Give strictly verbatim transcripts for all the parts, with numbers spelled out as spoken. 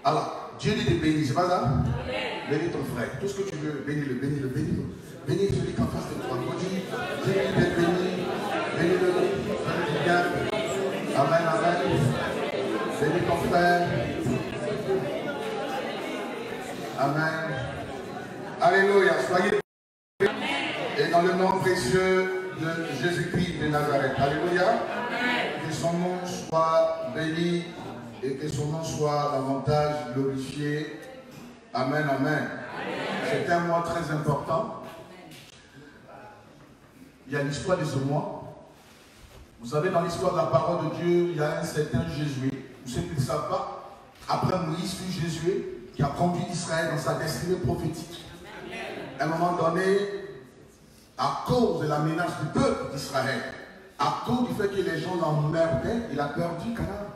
Alors, Dieu dit de bénir, c'est pas ça? Bénis ton frère. Tout ce que tu veux, bénis-le, bénis-le, bénis-le. Bénis celui qui est en face de toi. Dis, Dieu dit d'être béni. Bénis-le. Bénis-le bien. Amen, amen. Bénis ton frère. Amen. Alléluia. Soyez bénis. Et dans le nom précieux de Jésus-Christ de Nazareth. Alléluia. Que son nom soit béni et que son nom soit davantage glorifié. Amen, amen. C'est un mois très important. Il y a l'histoire de ce mois. Vous savez, dans l'histoire de la parole de Dieu, il y a un certain Jésus. Vous savez qu'ils ne savent pas. Après Moïse fut Jésus qui a conduit Israël dans sa destinée prophétique. À un moment donné, à cause de la menace du peuple d'Israël, à cause du fait que les gens l'emmerdaient, il a perdu Canaan.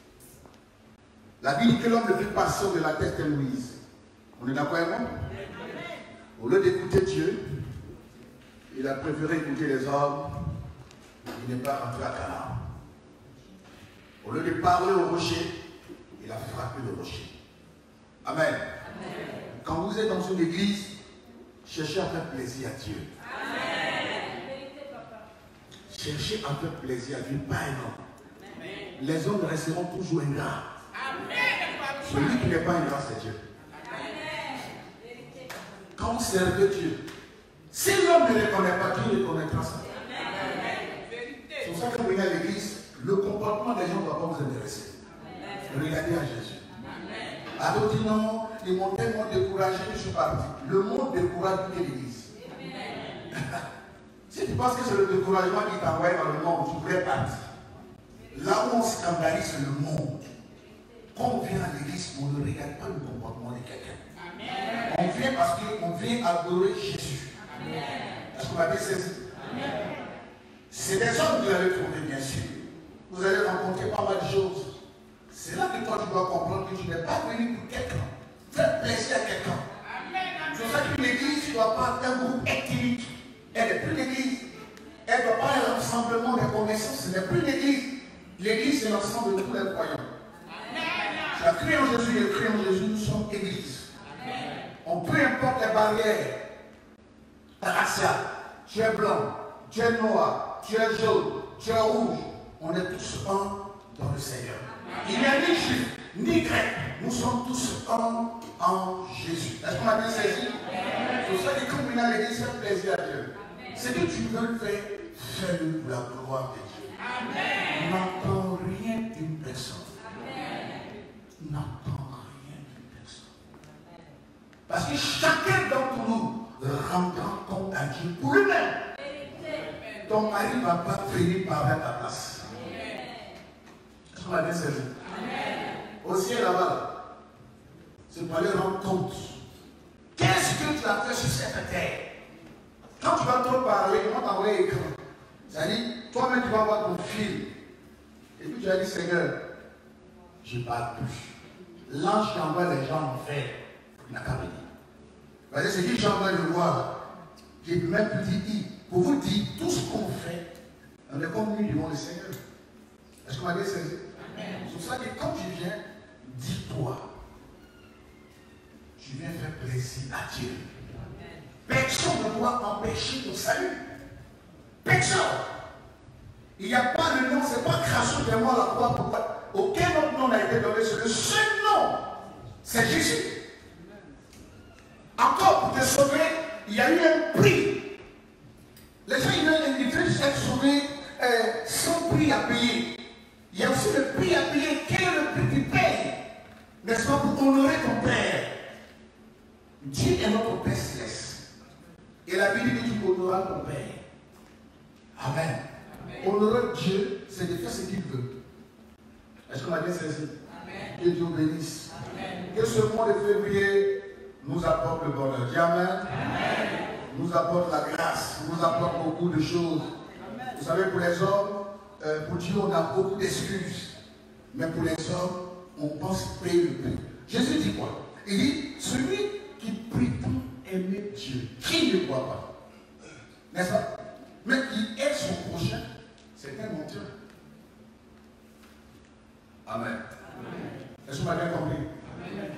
La Bible dit que l'homme le plus patient de la tête est Moïse. On est d'accord avec moi? Au lieu d'écouter Dieu, il a préféré écouter les hommes. Il n'est pas rentré à Canaan. Au lieu de parler au rocher, il a frappé le rocher. Amen. Amen. Quand vous êtes dans une église, cherchez à faire plaisir à Dieu. Amen. Cherchez à faire plaisir à Dieu, pas un homme. Les hommes resteront toujours ingrats. Celui qui n'est pas ingrat, c'est Dieu. Quand vous servez Dieu, si l'homme ne reconnaît pas Dieu, il reconnaîtra ça. C'est pour ça que vous venez à l'église, le comportement des gens ne doit pas vous intéresser. Regardez à Jésus. Alors dit non, ils m'ont tellement découragé que je suis parti. Le monde décourage l'église. Si tu penses que c'est le découragement qui t'envoie dans le monde, tu pourrais partir. Là où on scandalise, c'est le monde. Quand on vient à l'église, on ne regarde pas le comportement de quelqu'un. On vient parce qu'on vient adorer Jésus. Est-ce qu'on va bien saisir? C'est des hommes que vous allez trouver, bien sûr. Vous allez rencontrer pas mal de choses. C'est là que toi tu dois comprendre que tu n'es pas venu pour quelqu'un. Faire plaisir à quelqu'un. C'est pour ça qu'une église ne doit pas être un groupe ethnique. Elle n'est plus l'église. Elle ne doit pas être l'ensemble des connaissances. Ce n'est plus l'église. L'église, c'est l'ensemble de tous les croyants. Tu as cru en Jésus, et cru en Jésus, nous sommes église. On peu importe les barrières raciales. Tu es blanc, tu es noir, tu es jaune, tu es rouge. On est tous un dans le Seigneur. Il n'y a ni juif, ni grec. Nous sommes tous un en Jésus. Est-ce qu'on a bien saisi? C'est pour ça que quand on vient à l'église, c'est plaisir à Dieu. C'est que tu veux le faire, fais-le pour la gloire de Dieu. N'entends rien d'une personne. N'entends rien d'une personne. Parce que chacun d'entre nous rendra compte à Dieu pour lui-même. Ton mari ne va pas finir par faire ta place. Est-ce qu'on a bien saisi? Au ciel là-bas, c'est pour aller rendre compte. Qu'est-ce que tu as fait sur cette terre? Quand tu vas trop parler, comment t'envoyer écran? C'est-à-dire, toi-même tu vas avoir ton fil. Et puis tu vas dire, Seigneur, je ne parle plus. L'ange qui envoie les gens en enfer, il n'a qu'à venir. Parce que c'est qui j'envoie le voir. J'ai même pu dire, pour vous dire, tout ce qu'on fait, on est comme nous devant le Seigneur. Est-ce qu'on m'a dit saisi? C'est pour ça que quand tu viens, dis-toi, tu viens faire plaisir à Dieu. Personne ne doit empêcher ton salut. Personne. Il n'y a pas de nom, ce n'est pas grâce de moi la croix. Pourquoi? Aucun autre nom n'a été donné, c'est le seul nom. C'est Jésus. Encore pour te sauver, il y a eu un prix. Les gens, ils veulent être sauvés euh, sans prix à payer. Il y a aussi le prix à payer. Quel est le prix que tu payes? N'est-ce pas, pour honorer ton Père? Dieu est notre Père céleste. Et la Bible dit que tu honoreras ton Père. Amen. Amen. Honorer Dieu, c'est de faire ce qu'il veut. Est-ce qu'on a bien saisi? Que Dieu bénisse. Amen. Que ce mois de février nous apporte le bonheur. Dis Amen. Amen. Nous apporte la grâce, nous apporte beaucoup de choses. Amen. Vous savez, pour les hommes, euh, pour Dieu, on a beaucoup d'excuses. Mais pour les hommes, on pense payer le prix. Jésus dit quoi? Il dit, celui qui prétend aimer Dieu, qui ne croit pas, n'est-ce pas? Mais qui aide son prochain, c'est un menteur. Amen. Amen. Est-ce que vous m'avez bien compris? Amen.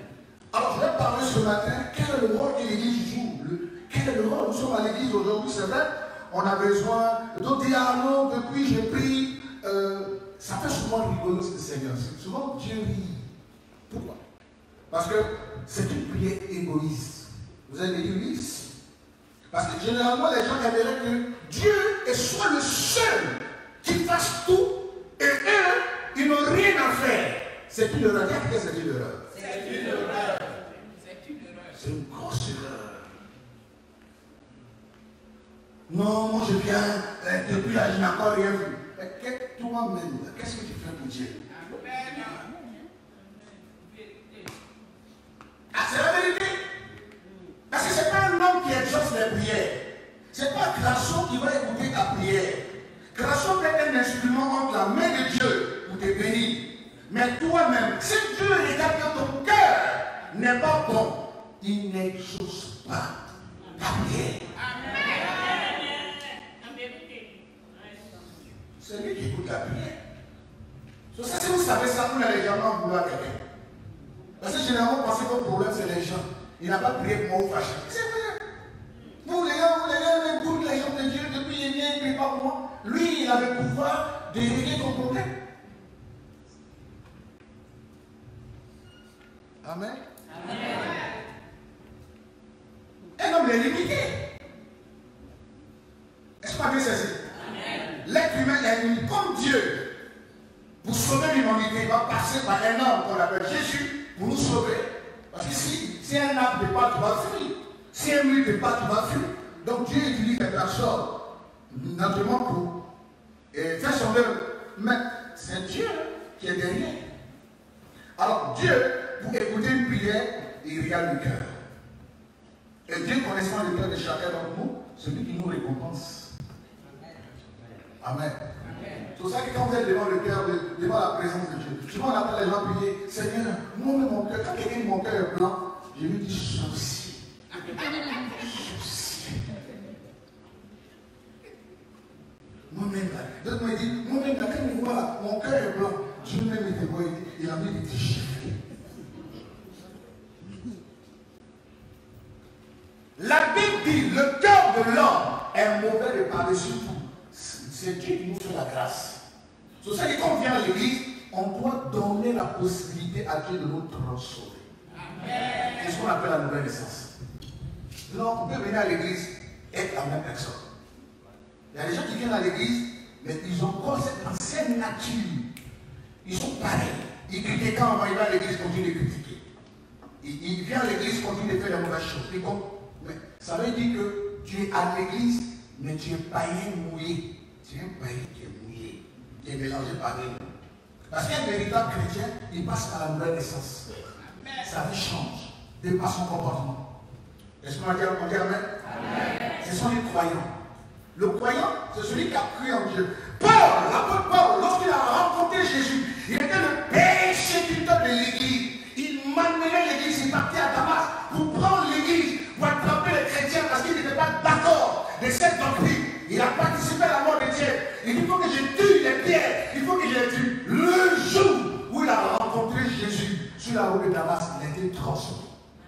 Alors, je vais parler ce matin, quel est le rôle que l'Église joue? le, Quel est le rôle? Nous sommes à l'Église aujourd'hui, c'est vrai. On a besoin de dialogue. Depuis, j'ai pris. Euh, ça fait souvent rigoler ce Seigneur. Souvent, Dieu rit. Pourquoi? Parce que c'est une prière égoïste. Vous avez dit oui? Parce que généralement, les gens aimeraient que Dieu soit le seul qui fasse tout et eux, ils n'ont rien à faire. C'est une erreur. Qu'est-ce que c'est une erreur? C'est une erreur. C'est une erreur. C'est une grosse erreur. Non, moi je viens, euh, depuis là, je n'ai encore rien vu. Mais toi-même, qu'est-ce que tu fais pour Dieu? Ah, c'est la vérité. Parce que ce n'est pas un homme qui exauce les prières. Ce n'est pas Grasson qui va écouter ta prière. Grasson peut être un instrument entre la main de Dieu pour te bénir. Mais toi-même, si Dieu regarde que ton cœur n'est pas bon, il n'exauce pas ta prière. C'est lui qui écoute la prière. So, ça, si vous savez ça, vous n'allez jamais en vouloir quelqu'un. Parce que généralement, vous pensez que le problème, c'est les gens. Il n'a pas prié pour moi ou fâché. C'est vrai. Vous, les gens, vous, les gens, vous, les gens de Dieu, depuis il vient, il ne prie pas pour moi. Lui, il avait le pouvoir de régler ton problème. Amen. Amen. Un homme est limité. Est-ce qu'on a bien saisi? L'être humain est limité. Comme Dieu, pour sauver l'humanité, il va passer par un homme qu'on appelle Jésus pour nous sauver. Parce que si, si un arbre de pas, tu vas fuir. Si un mur de pas, tu vas fuir. Donc Dieu utilise les personnes, naturellement pour et faire son œuvre. Mais c'est Dieu qui est derrière. Alors Dieu, pour écouter une prière, il regarde le cœur. Et Dieu, connaissant le cœur de chacun d'entre nous, c'est lui qui nous récompense. Amen. C'est pour ça que quand vous êtes devant le cœur, devant la présence de Dieu, souvent on appelle les gens à prier, Seigneur, moi-même mon cœur, quand quelqu'un dit mon cœur est blanc, je lui dis souci. Souci. Moi-même là, d'autres me disent, moi-même là, quand il voit là, mon cœur est blanc, Dieu même était beau, il a mis des petits chiffres. La Bible dit, le cœur de l'homme est mauvais de par-dessus tout. C'est Dieu qui nous fait la grâce. C'est ça que quand on vient à l'église, on doit donner la possibilité à Dieu de nous transformer. C'est ce qu'on appelle la nouvelle naissance. Donc on peut venir à l'église et être la même personne. Il y a des gens qui viennent à l'église, mais ils ont encore cette ancienne nature. Ils sont pareils. Ils critiquent quand on va à l'église, ils continuent de critiquer. Ils, ils viennent à l'église, ils continuent de faire la mauvaise chose. Mais ça veut dire que tu es à l'église, mais tu es païen mouillé. Tu es un païen qui est mouillé, qui est mélangé par les mots. Parce qu'un véritable chrétien, il passe par la nouvelle naissance. Sa vie change, de par son comportement. Est-ce qu'on va dire Amen? Ce sont les croyants. Le croyant, c'est celui qui a cru en Dieu. Paul, l'apôtre Paul, lorsqu'il a rencontré Jésus, il était le persécuteur de l'église. Il maniait l'église, il partait à Damas pour prendre l'église, pour attraper les chrétiens parce qu'il n'était pas d'accord de cette doctrine. Il a participé à la mort de Dieu. Il dit, il faut que je tue les pierres, il faut que je les tue. Le jour où il a rencontré Jésus sur la route de Damas, il a été transformé.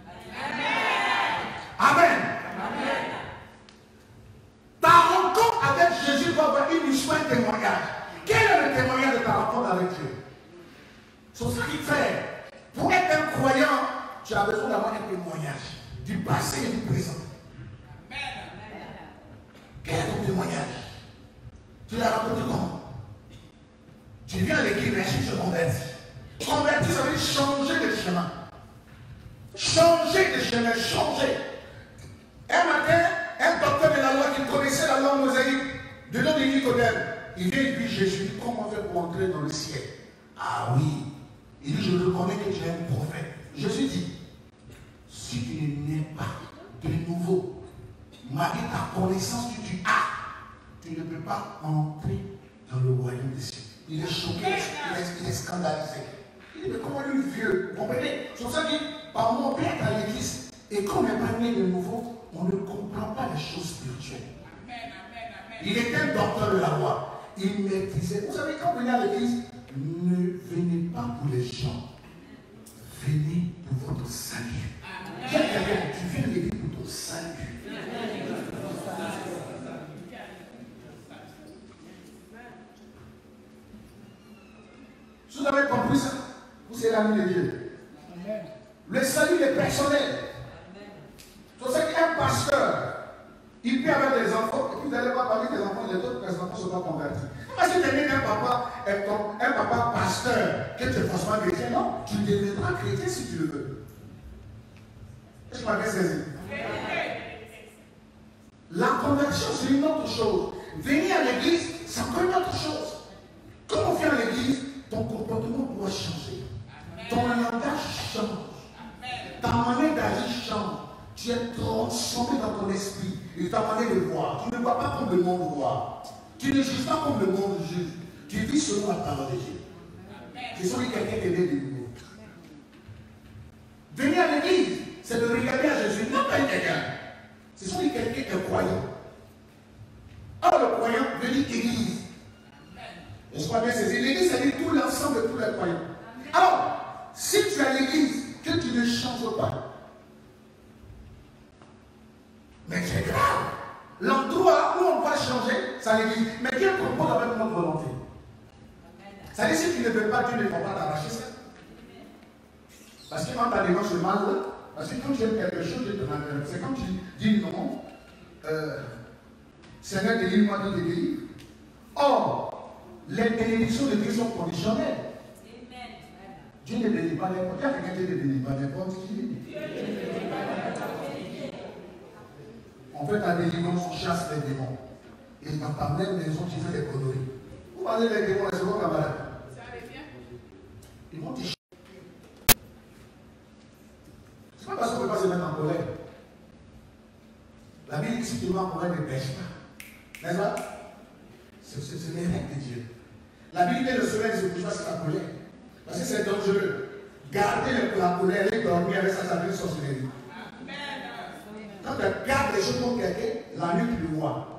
Amen. Amen. Amen. Ta rencontre avec Jésus va avoir une histoire, un témoignage. Quel est le témoignage de ta rencontre avec Dieu? C'est ce qu'il fait. Pour être un croyant, tu as besoin d'avoir un témoignage du passé et du présent. Quel est ton témoignage? Tu l'as rencontré comment? Tu viens à l'église, mais tu te convertis. Convertir, ça veut dire changer de chemin. Changer de chemin, changer. Un matin, un docteur de la loi qui connaissait la loi mosaïque, de nom de Nicodème, il vient et dit Jésus, comment faire pour entrer dans le ciel? Ah oui. Il dit, je reconnais que tu es un prophète. Jésus dit, si tu ne nais pas de nouveau, malgré ta connaissance que tu as, tu ne peux pas entrer dans le royaume des cieux. Il est choqué, il est, il est scandalisé. Il dit, mais comment lui, vieux? Vous comprenez? C'est pour ça que par mon père à l'église, et quand on n'est pas né de nouveau, on ne comprend pas les choses spirituelles. Il était un docteur de la loi. Il maîtrisait. Vous savez, quand vous venez à l'église, ne venez pas pour les gens. Venez pour votre salut. l'ami de Dieu. Amen. Le salut est personnel. C'est pour ça qu'un pasteur, il peut avoir des enfants, et puis vous allez voir parmi des enfants, les autres enfants ne sont pas convertis. Parce que tu es né d'un papa, un papa pasteur, que tu es forcément chrétien, non, tu deviendras chrétien si tu le veux. Est-ce que tu m'avais saisi? La conversion, c'est une autre chose. Venir à l'église, c'est encore une autre chose. Quand on vient à l'église, ton comportement doit changer. Ton langage change. Ta manière d'agir change. Tu es transformé dans ton esprit et ta manière de voir. Tu ne vois pas comme le monde voit. Tu ne juges pas comme le monde juge. Tu vis selon la parole de Dieu. Je suis quelqu'un qui est né de nouveau. Venir à l'église, c'est de regarder à Jésus, non pas quelqu'un. Ce sont quelqu'un qui est croyant. Or, le croyant veut dire église. Est-ce qu'on a bien saisi? L'église, ça dit tout l'ensemble de tous les croyants. Alors, si tu es à l'église, que tu ne changes pas, mais c'est grave. L'endroit où on va changer, c'est l'église. Mais Dieu propose avec notre volonté. Ça dit, si tu ne veux pas, Dieu ne va pas t'arracher ça. Parce que quand ta démarche est mal, parce que quand tu aimes quelque chose, c'est quand tu dis non, euh, Seigneur, délivre-moi de tes délivres. Or, les bénédictions de Dieu sont conditionnelles. Dieu ne bénit pas n'importe qui. Quelqu'un ne bénit pas n'importe qui. En fait, la délivrance, on chasse les démons. Et dans ta même maison, tu fais des conneries. Vous parlez des démons, les secondes camarades. Ça allait bien. Ils vont te chier. C'est pas parce qu'on ne peut pas se mettre en colère. La Bible dit si tu es en colère, ne pêche pas. N'est-ce pas? C'est les règles de Dieu. La Bible dit le soleil ne se couche pas sur la colère. Parce que c'est dangereux. Garder la colère et dormir avec ça, ça veut dire sorcellerie. Quand tu gardes les choses pour quelqu'un, la nuit tu le vois.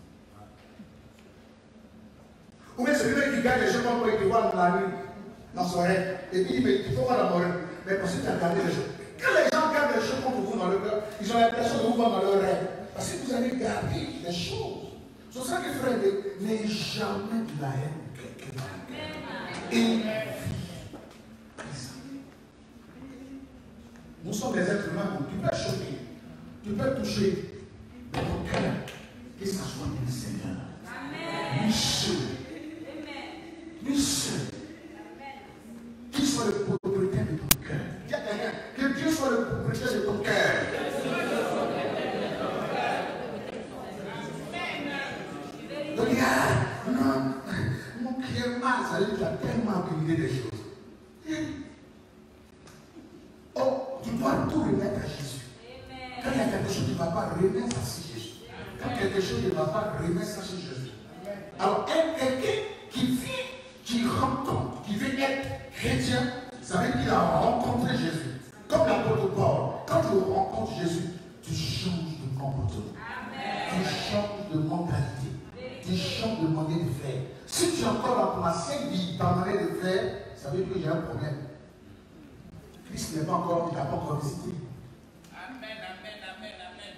Ou bien celui qui garde les choses pour quelqu'un, tu vois la nuit dans son rêve. Et puis il dit, mais il faut voir dans mon rêve. Mais parce que tu as gardé les choses. Quand les gens gardent les choses contre vous dans leur cœur, ils ont l'impression de vous voir dans leur rêve. Parce que vous avez gardé les choses. C'est pour ça que frère, n'ayez jamais de la haine pour quelqu'un. Et nous sommes des êtres humains, tu peux choquer. Tu peux toucher dans ton cœur, que ça soit le Seigneur. Lui seul. Lui seul. Qu'il soit le propriétaire de ton cœur. Dis à quelqu'un, que Dieu soit le propriétaire de ton cœur. Donc, il y a, non, mon cœur mal, ça veut dire que tu as tellement accumulé des choses. Oh, tu dois tout remettre à Jésus. Quand il y a quelque chose qui ne va pas, remets ça sur Jésus. Quand quelque chose ne va pas, remets ça sur Jésus. Alors, quelqu'un qui vit, qui rencontre, qui veut être chrétien, ça veut dire qu'il a rencontré Jésus. Comme l'apôtre Paul, quand tu rencontres Jésus, tu changes de comportement. Tu changes de mentalité. Tu changes de manière de faire. Si tu es encore dans ton ancienne vie, ta manière de faire, ça veut dire qu'il y a un problème. Christ n'est pas encore, il n'a pas encore visité. Amen, amen, amen, amen.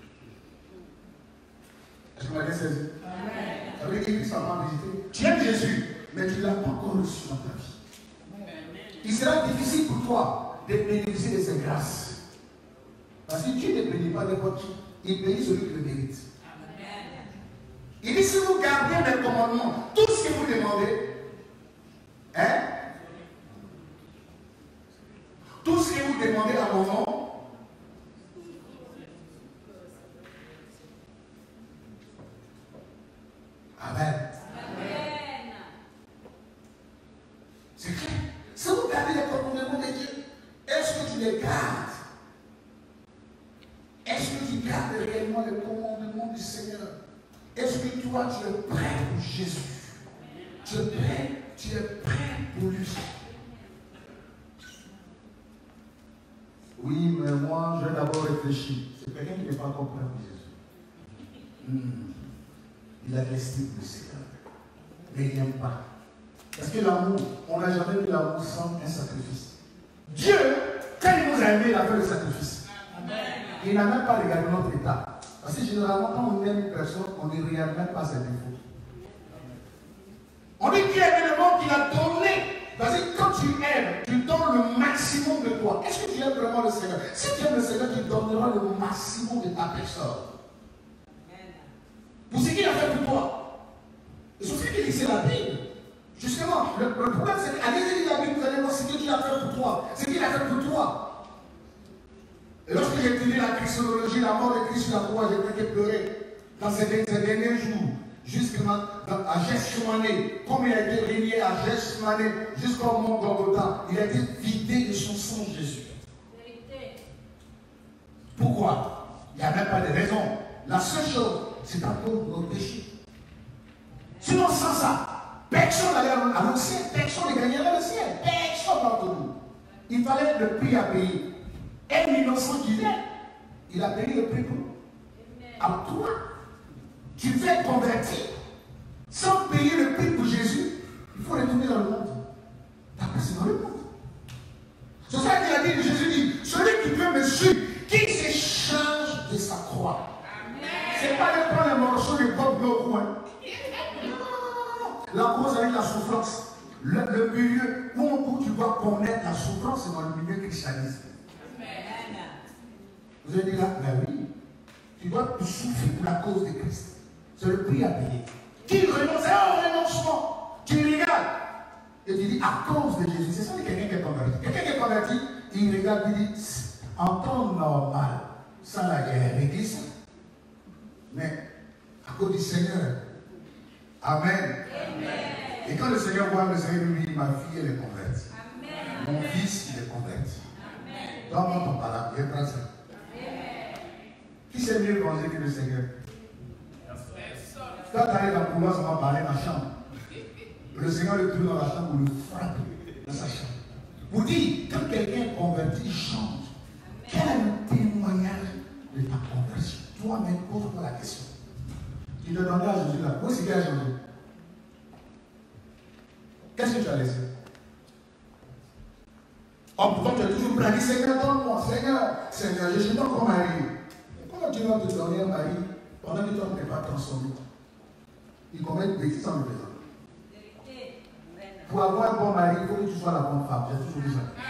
Est-ce que vous m'avez saisi? Amen. Ça veut dire que Christ n'a pas visité. Tu aimes Jésus, mais tu ne l'as pas encore reçu dans ta vie. Amen. Il sera difficile pour toi de bénéficier de ses grâces. Parce que Dieu ne bénit pas n'importe qui. Il bénit celui qui le mérite. Amen. Il dit si vous gardez mes commandements, tout ce que vous demandez, hein? Tout ce que vous demandez à mon nom, Amen. Amen. C'est clair. Si vous gardez les commandements de Dieu, est-ce que tu les gardes? Est-ce que tu gardes réellement les commandements du Seigneur? Est-ce que toi tu es prêt pour Jésus? Tu es prêt, tu es prêt pour lui? Oui, mais moi, je vais d'abord réfléchir. C'est quelqu'un qui n'est pas encore prêt pour Jésus. Hmm. Il a l'estime du Seigneur. Mais il n'aime pas. Parce que l'amour, on n'a jamais vu l'amour sans un sacrifice. Dieu, quand il nous a aimés, il a fait le sacrifice. Amen. Il n'a même pas regardé notre état. Parce que généralement, quand on aime une personne, on ne regarde même pas ses défauts. On dit qu'il y a le monde qu'il a donné Parce que quand tu aimes, tu donnes le maximum de toi. Est-ce que tu aimes vraiment le Seigneur? Si tu aimes le Seigneur, tu donneras le maximum de ta personne. Pour ce qu'il a fait pour toi. Et c'est ce qu'il dit, c'est la Bible. Justement, le, le problème c'est qu'allez lire la Bible, vous allez voir ce qu'il a fait pour toi. Ce qu'il a fait pour toi. Et lorsque j'ai étudié la christologie, la mort de Christ sur la croix, j'ai fait pleurer dans ces, ces derniers jours. Jusqu'à Gethsemane, comme il a été régné à Gethsemane, jusqu'au mont Golgotha, il a été vidé de son sang, Jésus. Pourquoi? Il n'y a même pas de raison. La seule chose, c'est à cause de nos péchés. Sinon, sans ça, personne n'allait à l'ancien, personne ne gagnerait le ciel. Personne d'entre nous. Il fallait le prix à payer. Un innocent qui vient, il a payé le prix pour nous. À toi, tu veux être converti sans payer le prix pour Jésus, il faut retourner dans le monde. Tu as passé dans le monde. C'est ça qu'il a dit, Jésus dit, celui qui veut me suivre, qu'il se charge de sa croix. Ce n'est pas de prendre un morceau de bob au coin. La cause avec la souffrance. Le, le milieu où tu dois connaître la souffrance, c'est dans le milieu christianisme. Vous allez dire là, ben oui, tu dois souffrir pour la cause de Christ. C'est le prix à payer. Qui renonce, c'est un renoncement. Tu regardes. Et tu dis, à cause de Jésus, c'est ça que quelqu'un qui est converti. Quelqu'un qui est converti, il regarde, il dit, en temps normal, sans la guerre, l'église. Mais à cause du Seigneur. Amen. Amen. Et quand le Seigneur voit le Seigneur lui dit, ma fille, elle est convertie. Amen. Mon fils, il est converti. Donne-moi ton parole, je prends ça. Qui sait mieux manger que le Seigneur? Quand tu arrives à pouvoir, ça va parler dans la chambre. Le Seigneur le trouve dans la chambre pour le frapper dans sa chambre. Pour dire, quand quelqu'un est converti, il change. Quel est le témoignage de ta conversion? Toi-même, pose-toi la question. Tu te demandes à Jésus là, où est-ce qu'il a changé? Qu'est-ce que tu as laissé? Oh, pourtant tu as toujours prêt à dire, Seigneur, donne-moi, Seigneur, Seigneur, je suis pas comme mari. Comment tu vas te donner un mari pendant que toi ne t'es pas transformé? Il commet des bêtises en le faisant. Pour avoir un bon mari, il faut que tu sois la bonne femme. J'ai toujours dit ça.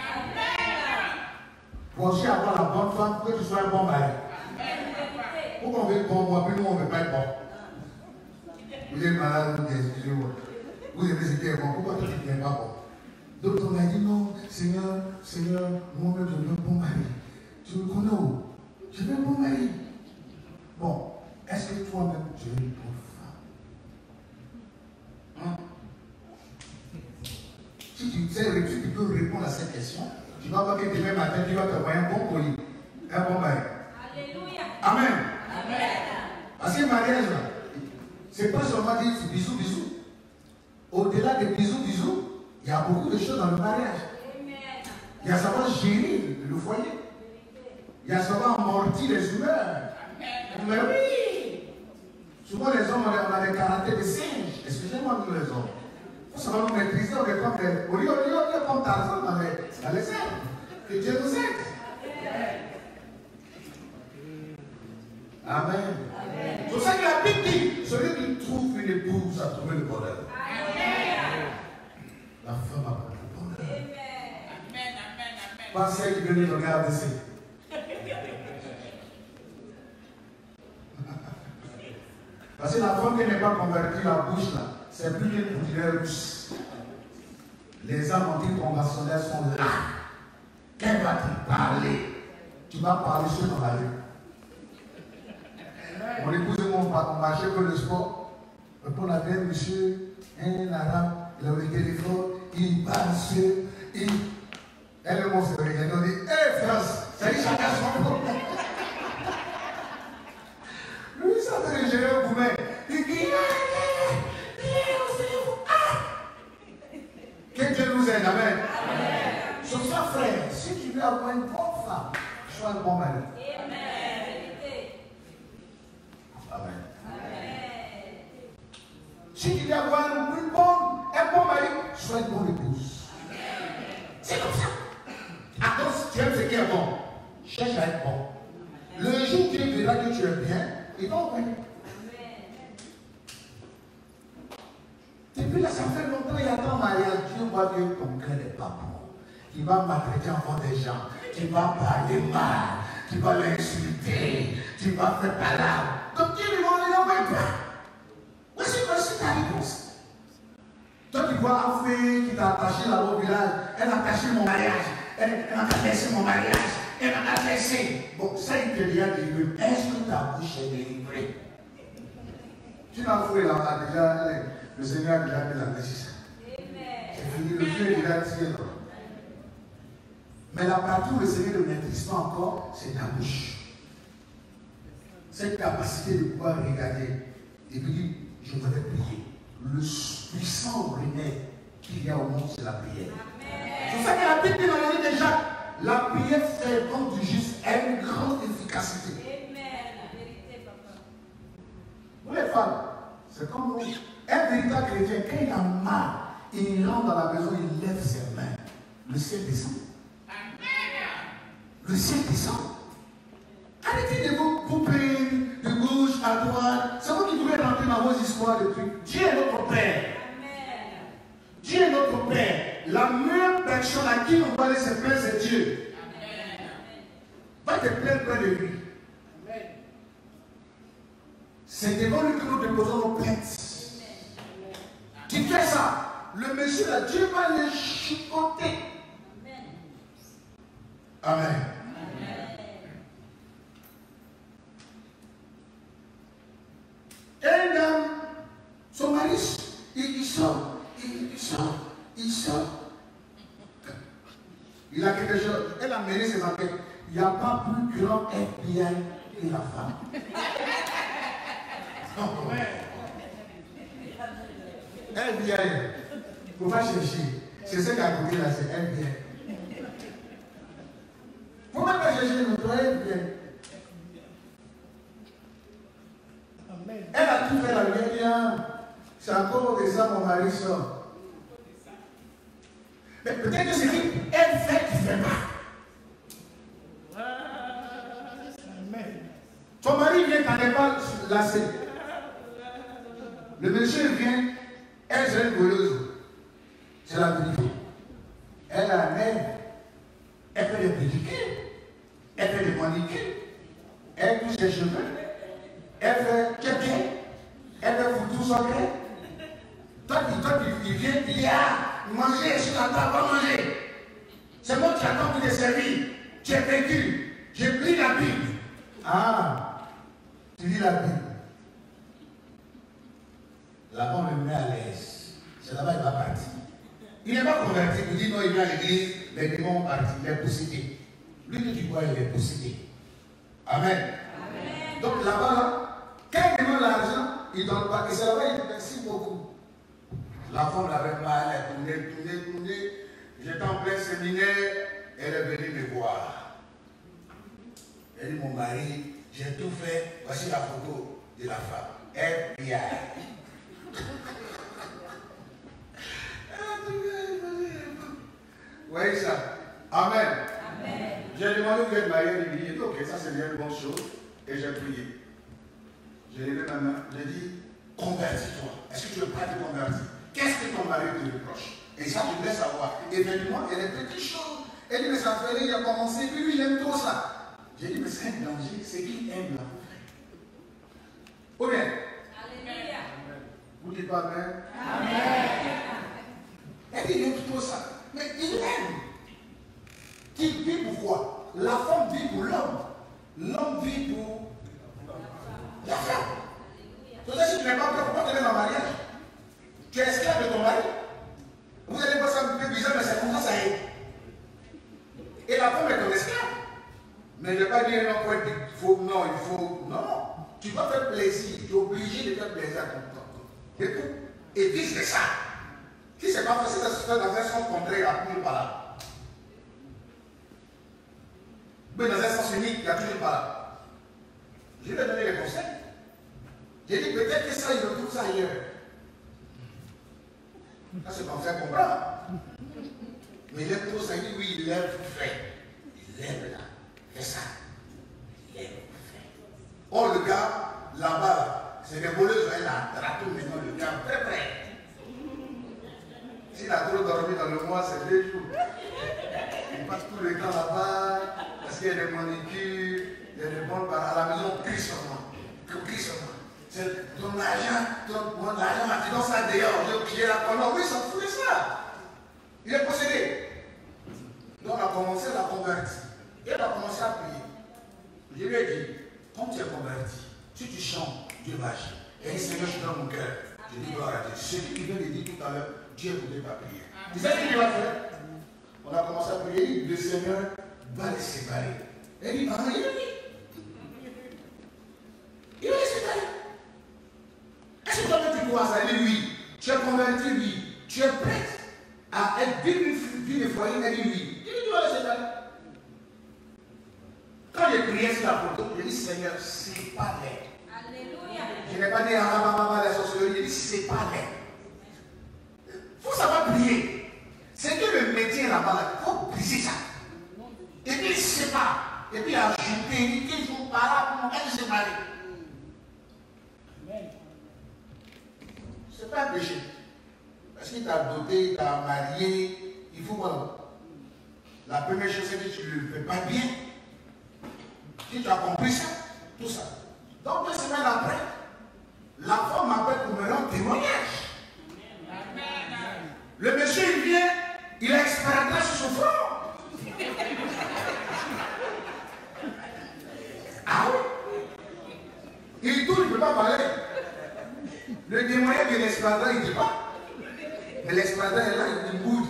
Pour aussi avoir la bonne femme, il faut que tu sois un bon mari. Pourquoi on veut être bon, moi, puis nous on ne veut pas être bon? Vous êtes malade, vous dites, excusez-moi. Vous aimez ce qui est bon, pourquoi toi tu n'es pas bon? Donc on a dit non, Seigneur, Seigneur, moi-même je veux un bon mari. Tu me connais où? Je veux un bon mari. Bon, est-ce que toi-même tu es une bonne femme? Hein? Si tu sais, si tu peux répondre à cette question, tu vas voir que demain matin, tu vas te voir un bon colis, un bon mari. Alléluia. Amen. Amen. Parce que le mariage, c'est pas seulement dire bisous, bisous. Au-delà des bisous, bisous, il y a beaucoup de choses dans le mariage. Il y a savoir gérer le foyer. Il y a savoir amortir les humeurs. Mais oui! Souvent les hommes, on a des caractères de singes. Excusez-moi, nous les hommes. Il faut savoir nous maîtriser, on est comme des... Au lieu de comme Tarzan dans les, dans les airs. Que Dieu nous aide. Amen. C'est pour ça que la Bible dit, celui qui trouve une épouse a trouvé le bonheur. Amen. La femme a trouvé le bonheur. Amen. Pas celle qui venait donner à baisser. Parce que la femme qui n'est pas convertie, la bouche là, c'est plus qu'une poudre russe. Les âmes anticonventionnelles sont là. Qu'elle va te parler? Tu vas parler sur dans la rue. Mon épouse et moi, on marchait pour le sport. On avait un monsieur, un arabe, il avait le téléphone, il parle sur, il. Elle et moi, c'est vrai, on dit, hé France, ça y est, chacun son problème. Lui, ça fait le gérer au Goumet. Il dit, que Dieu nous aide, amen. Sur ça, frère, si tu veux avoir une bonne femme, sois un bon mari. Amen. Si tu veux avoir une bonne, un bon mari, sois une bonne épouse. C'est comme ça. Attends, si tu aimes ce qui est bon, cherche à être bon. Le jour où tu verras que tu es bien, il va au bien. Depuis là, ça fait longtemps, il attend mariage. Dieu vois que ton cœur n'est pas bon, tu vas maltraiter enfant des gens, tu vas parler mal, tu vas l'insulter, tu vas faire palabre. Donc Dieu lui demande, non, mais pas. Voici, voici ta réponse. Toi qui vois un fille qui t'a attaché là-bas au village, elle a attaché mon mariage, elle, elle a laissé mon mariage, elle m'a laissé. Bon, ça il te dit à délivré. Est-ce que ta bouche est délivrée? Tu n'as fouillé là, déjà, le Seigneur a déjà mis la main sur ça. C'est fini, le feu est déjà tiré là. Mais la partie où le Seigneur ne maîtrise pas encore, c'est ta bouche. Cette capacité de pouvoir regarder et puis dire, je voudrais prier. Le puissant remède qu'il y a au monde, c'est la prière. C'est ça que la Bible dit dans la vie de Jacques. La prière fervente du juste a une grande efficacité. Amen. La vérité, papa. Vous les femmes, c'est comme nous. Un véritable chrétien, quand il a mal, il rentre dans la maison, il lève ses mains. Le ciel descend. Le ciel descend. Arrêtez de vous couper de gauche à droite. C'est vous qui devez rentrer dans vos histoires de trucs. Dieu est notre Père. Amen. Dieu est notre Père. La meilleure personne à qui on va aller se plaindre, c'est Dieu. Amen. Va te plaindre près de lui. Amen. C'est devant lui que nous déposons nos plaintes. Tu fais ça, le monsieur là, Dieu va le chicoter. Amen. Amen. Et dame, son mari, il, il sort, il, il sort, il sort. Il a quelque chose, elle a mené ses enquêtes. Il n'y a pas plus grand F B I que la femme. F B I, il ne faut pas chercher. C'est ce qu'a côté là, c'est F B I. Il ne faut même pas chercher notre F B I. Elle a tout fait la lumière. C'est encore de ça mon mari sort. Mais peut-être que c'est qu'elle fait qu'il ne fait pas. Ton mari vient quand elle pas lassée. Le monsieur vient, elle c'est une voleuse. C'est la vérité. Elle a un air. Elle fait des pédicures. Elle fait des manicures. Elle touche ses cheveux. Elle fait quelqu'un. Elle fait foutre son gré. Toi, toi, il vient, il dit, ah, manger sur la table, va manger. C'est moi qui attends pour te servir. Tu es vécu. J'ai pris la Bible. Ah, tu lis la Bible. Là-bas, on me met à l'aise. C'est là-bas qu'il va partir. Il n'est pas converti. Il dit non, il vient à l'église, les démons ont parti. Il est possédé. Lui que tu vois, il est possédé. Amen. Amen. Donc là-bas, là, quand il demande l'argent, il ne donne pas. Et c'est là-bas, il dit merci beaucoup. La femme l'avait mal, elle a tourné, tourné, tourné. J'étais en plein séminaire, elle est venue me voir. Elle dit, mon mari, j'ai tout fait, voici la photo de la femme. F B I. Vous voyez ça? Amen. Amen. J'ai demandé de être marié, il dit, ok, ça c'est bien une bonne chose. Et j'ai prié. J'ai levé ma main, j'ai dit, convertis-toi. Est-ce que tu veux pas te convertir? Qu'est-ce que ton mari te reproche? Et ça, tu voulais savoir. Évidemment, elle est petite chose. Elle dit, mais ça fait, il a commencé, puis lui, il aime trop ça. J'ai dit, mais c'est un danger, c'est qu'il aime la vie. Ou bien? Alléluia. Vous dites pas Amen? Amen. Elle dit, il aime trop ça. Mais il aime. Qui vit pour quoi? La femme vit pour l'homme. L'homme vit pour la femme. Donc, si tu n'es pas prêt, pourquoi tu es dans le mariage? Tu es esclave de ton mari. Vous allez voir ça un peu bizarre, mais c'est comme ça, ça est. Et la femme est ton esclave. Mais ne pas dire non, il faut, non, il faut. Non, tu vas faire plaisir. Tu es obligé de faire plaisir à ton époux. Et vice versa. Si ce n'est pas facile, ça se fait dans un sens contraire à toujours par là. Mais dans un sens unique, il y a toujours par là. Je vais donner les conseils. J'ai dit peut-être que ça, il retrouve ça ailleurs. Ça, c'est comme ça qu'on comprend. Mais il aime trop ça, il dit oui, il lève fait. Il lève là. Fais ça. Il lève fait. Or, le gars, là-bas, c'est des voleuses, il a raté maintenant le gars très près. S'il a trop dormi dans qu'il y a des manicures, il y a des bonnes barres. À la maison, on crie seulement. On crie seulement. C'est ton argent, ton argent, tu donnes ça dehors. Je crie la colonne. Oui, ça fout ça. Il est possédé. Donc, on a commencé à la convertir. Et on a commencé à prier. Je lui ai dit, quand tu es converti, si tu chantes, Dieu va agir. Et Seigneur, je suis dans mon cœur. Je dis gloire à Dieu. Celui qui vient de dire tout à l'heure, Dieu ne voulait pas prier. Tu sais ce qu'il va faire? On a commencé à prier, le Seigneur va les séparer. Et il dit, ah, il a dit. Il va les séparer. Est-ce que toi tu crois ça? Il dit oui. Tu es converti, oui. Tu es prêt à être digne de foyer? Il dit oui. Il dit, tu vas les séparer. Quand j'ai prié sur la photo, j'ai dit, Seigneur, c'est pas laid. Alléluia. Je n'ai pas dit, ah, maman, la sorcellerie. J'ai dit, c'est pas laid. Il faut savoir prier. C'est que le métier là-bas, il faut briser ça. Et puis il se sépare. Et puis ajouter, il dit, il faut pas là pour elle se séparer. C'est pas un péché. Parce qu'il t'a doté, il t'a marié, il faut voir. La première chose, c'est que tu ne le fais pas bien. Si tu as compris ça, tout ça. Donc deux semaines après, la femme m'appelle pour me rendre témoignage. Le monsieur, il vient, il a expérimenté sur son front. Ah oui. Il tourne, il ne peut pas parler. Le témoignage de l'expérimenté, il ne dit pas. Mais l'expérimenté est là, il boude.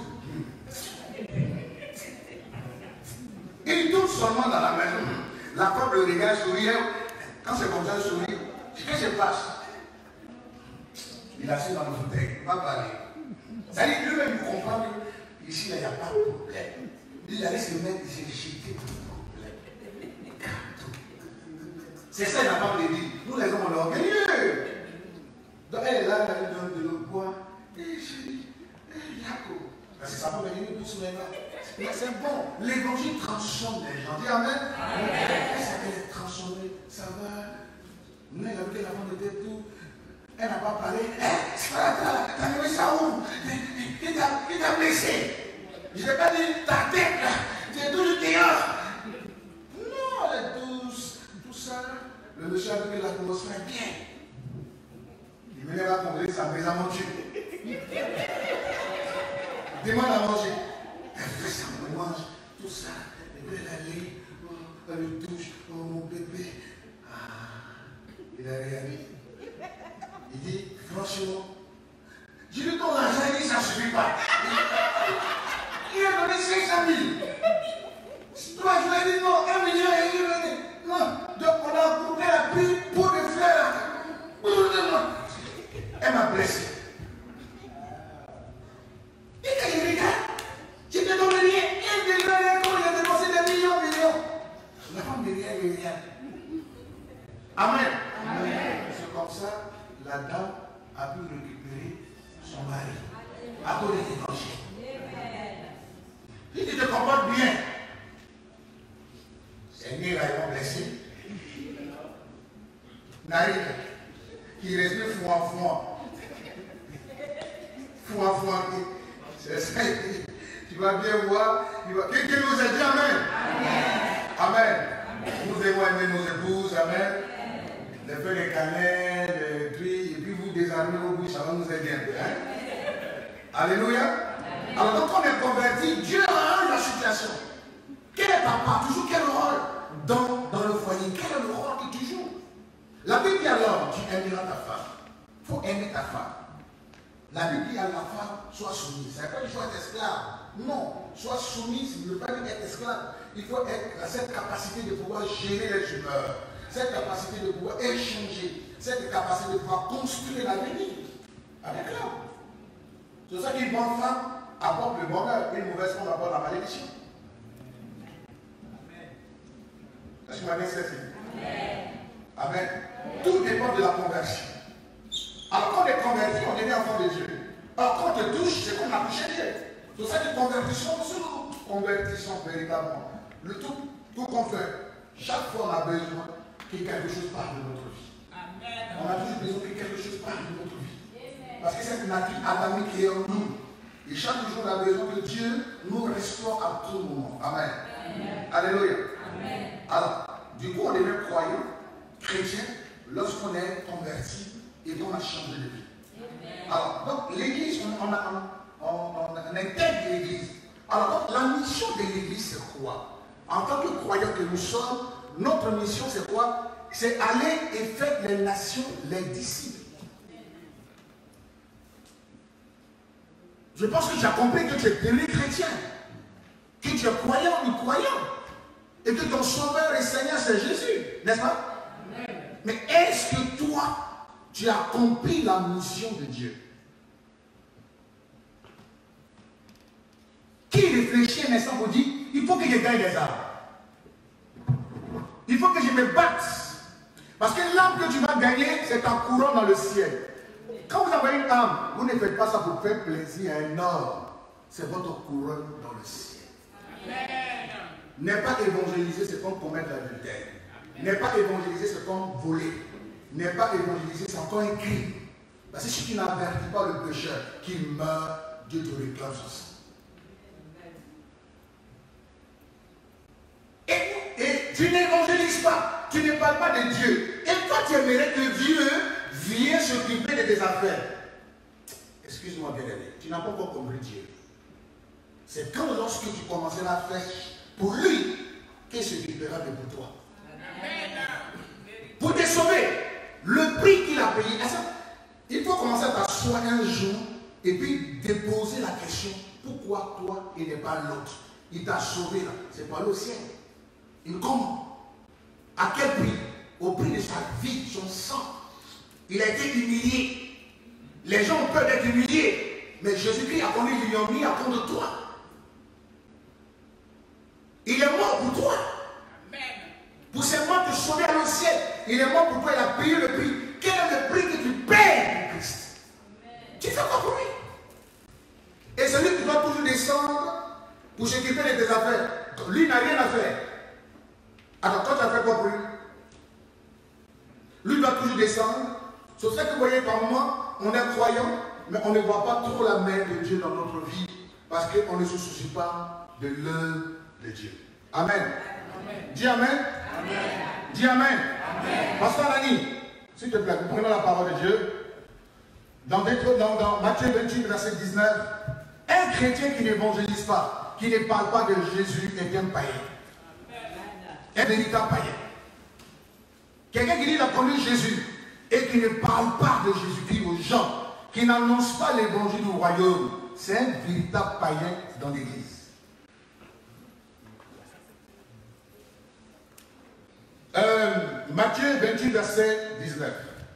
Il tourne seulement dans la maison. La femme le regarde sourire. Quand c'est comme ça, il sourit. Qu'est-ce qui se passe? Il est assis dans le fauteuil, il ne va pas parler. Ça dit lui-même comprend qu'ici, il n'y a pas de problème. Il allait se mettre, il s'est jeté tout le problème. C'est ça, il n'a pas de dire. Nous, les hommes, on est orgueilleux. Donc, elle est là, elle donne de l'eau boire. Et je dis, Jacob. Parce que ça peut venir tout sur les mains. Mais c'est bon. L'évangile transforme les gens. Dis Amen. Amen. Ça peut être transformé. Ça va. Nous, il a vu que la femme était tout. Elle n'a pas parlé. Eh, c'est pas là, t'as mis ça où? Qui t'a blessé? Je n'ai pas dit ta tête là. C'est tout le dehors. Non, elle est douce. Tout ça. Le monsieur a vu que l'atmosphère est bien. Il venait à conduire sa maison à manger. Demande à manger. Elle fait ça, on mange. Tout ça. Et puis elle allait. Elle le touche. Oh mon bébé. Ah. Il a réalisé. Il dit, franchement, j'ai lu ton argent, il dit, ça ne suffit pas. Il a donné cinq cent mille. Toi, je lui ai dit, non, un million, et il a dit, non. Donc, on a coupé la pile pour le faire. Elle m'a blessé. Et quand je regarde, je te donne rien. Il te donne rien, il a dépensé des millions, millions. La femme de rien, il rien. Amen. Amen. C'est comme ça. La dame a pu récupérer son mari à cause de l'évangile. Si tu te comportes bien, Seigneur a blessé. N'arrive qui respire fouan fouan. Fouan fouan. C'est ça. Tu vas bien voir. Quelqu'un nous a dit Amen. Amen. Nous devons aimer nos épouses. Amen. Les feux, les cannelles, les grilles, et puis vous désarmez vos bouches, ça va nous aider un peu. Hein? Alléluia. Amen. Alors quand on est converti, Dieu a la situation. Quel est papa? Toujours quel rôle dans, dans le foyer? Quel est le rôle que tu joues? La Bible dit alors, tu aimeras ta femme. Il faut aimer ta femme. La Bible dit à la femme, sois soumise. Ça ne veut pas dire qu'il faut être esclave. Non, sois soumise, ne veut pas dire être esclave. Il faut être, cette capacité de pouvoir gérer les humeurs. Cette capacité de pouvoir échanger, cette capacité de pouvoir construire l'avenir avec l'homme. C'est pour ça qu'une bonne femme apporte le bonheur, une mauvaise femme apporte la malédiction. Est-ce que vous m'avez saisi? Amen. Amen. Tout dépend de la conversion. Alors quand on est converti, on devient enfant de Dieu. Alors quand on te touche, c'est qu'on a touché Dieu. C'est pour ça que convertissons, nous convertissons véritablement. Le tout, tout qu'on fait, chaque fois on a besoin que quelque chose parle de notre vie. Amen. On a toujours besoin que quelque chose parle de notre vie. Amen. Parce que cette nature adamique est en nous. Et chaque jour, on a besoin que Dieu nous restaure à tout moment. Amen. Amen. Alléluia. Amen. Alors, du coup, on devient croyant, chrétien, lorsqu'on est converti et qu'on a changé de vie. Alors, donc, l'église, on, on, on, on, on intègre l'église. Alors, donc, la mission de l'église, c'est quoi? En tant que croyants que nous sommes, notre mission, c'est quoi? C'est aller et faire les nations les disciples. Je pense que tu as compris que tu es devenu chrétien, que tu es croyant ou croyant, et que ton sauveur et Seigneur, c'est Jésus, n'est-ce pas? Amen. Mais est-ce que toi, tu as accompli la mission de Dieu? Qui réfléchit un instant pour dire, il faut que je gagne des âmes. Il faut que je me batte. Parce que l'âme que tu vas gagner, c'est ta couronne dans le ciel. Quand vous avez une âme, vous ne faites pas ça pour faire plaisir à un homme. C'est votre couronne dans le ciel. N'est pas évangéliser, c'est comme commettre l'adultère. N'est pas évangéliser, c'est comme voler. N'est pas évangéliser, c'est encore un crime. Parce que si tu n'avertis pas le pécheur qu'il meurt, Dieu te réclame son sang. Et, et tu n'évangélises pas, tu ne parles pas de Dieu. Et toi, tu aimerais que Dieu vienne s'occuper de tes affaires. Excuse-moi bien aimé, tu n'as pas encore compris Dieu. C'est quand lorsque tu commenceras à faire pour lui qu'il s'occupera de pour toi. Pour te sauver, le prix qu'il a payé. Il faut commencer à t'asseoir un jour et puis déposer la question, pourquoi toi et n'est pas l'autre? Il t'a sauvé là, c'est pas le ciel. Et comment? À quel prix? Au prix de sa vie, son sang. Il a été humilié. Les gens ont peur d'être humiliés. Mais Jésus-Christ a connu l'ignominie à cause de toi. Il est mort pour toi. Pour seulement te sauver à le ciel. Il est mort pour toi, il a payé le prix. Quel est le prix que tu payes pour Christ? Tu fais quoi pour lui? Et celui qui doit toujours descendre pour s'occuper de tes affaires, lui n'a rien à faire. Alors toi tu as fait quoi pour lui? Lui doit toujours descendre. C'est ça que vous voyez par moi, on est croyant, mais on ne voit pas trop la main de Dieu dans notre vie, parce qu'on ne se soucie pas de l'œuvre de Dieu. Amen. Amen. Dis Amen. Amen. Dis Amen. Amen. Pasteur Annie, s'il te plaît, vous prenez la parole de Dieu. Dans, dans, dans Matthieu vingt-huit, verset dix-neuf, un chrétien qui n'évangélise pas, qui ne parle pas de Jésus est un païen. Un véritable païen. Quelqu'un qui dit qu'il a connu Jésus et qui ne parle pas de Jésus-Christ aux gens, qui n'annonce pas l'évangile du royaume, c'est un véritable païen dans l'église. Euh, Matthieu vingt-huit, verset dix-neuf.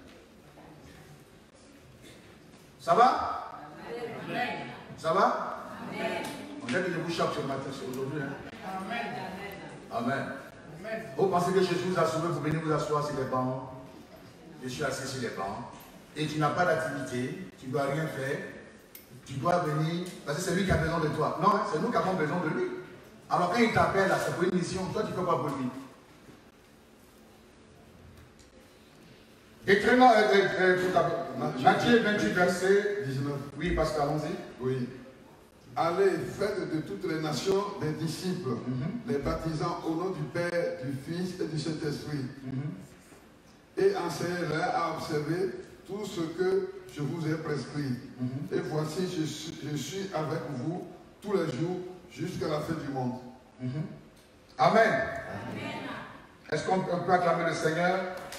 Ça va? Amen. Ça va? Amen. On dirait que je vous choque ce matin, aujourd'hui. Hein? Amen. Amen. Amen. Vous pensez que Jésus vous a sauvé, vous venez vous asseoir sur les bancs. Je suis assis sur les bancs. Et tu n'as pas d'activité, tu ne dois rien faire. Tu dois venir, parce que c'est lui qui a besoin de toi. Non, c'est nous qui avons besoin de lui. Alors quand il t'appelle, c'est pour une mission, toi tu ne fais pas pour lui. Et très euh, euh, euh, Matthieu vingt-huit, verset dix-neuf. Oui, pasteur, allons-y. Oui. Allez, faites de toutes les nations des disciples, mm-hmm. les baptisant au nom du Père, du Fils et du Saint-Esprit. Mm-hmm. Et enseignez-leur à observer tout ce que je vous ai prescrit. Mm-hmm. Et voici, je suis, je suis avec vous tous les jours jusqu'à la fin du monde. Mm-hmm. Amen. Amen. Est-ce qu'on peut acclamer le Seigneur?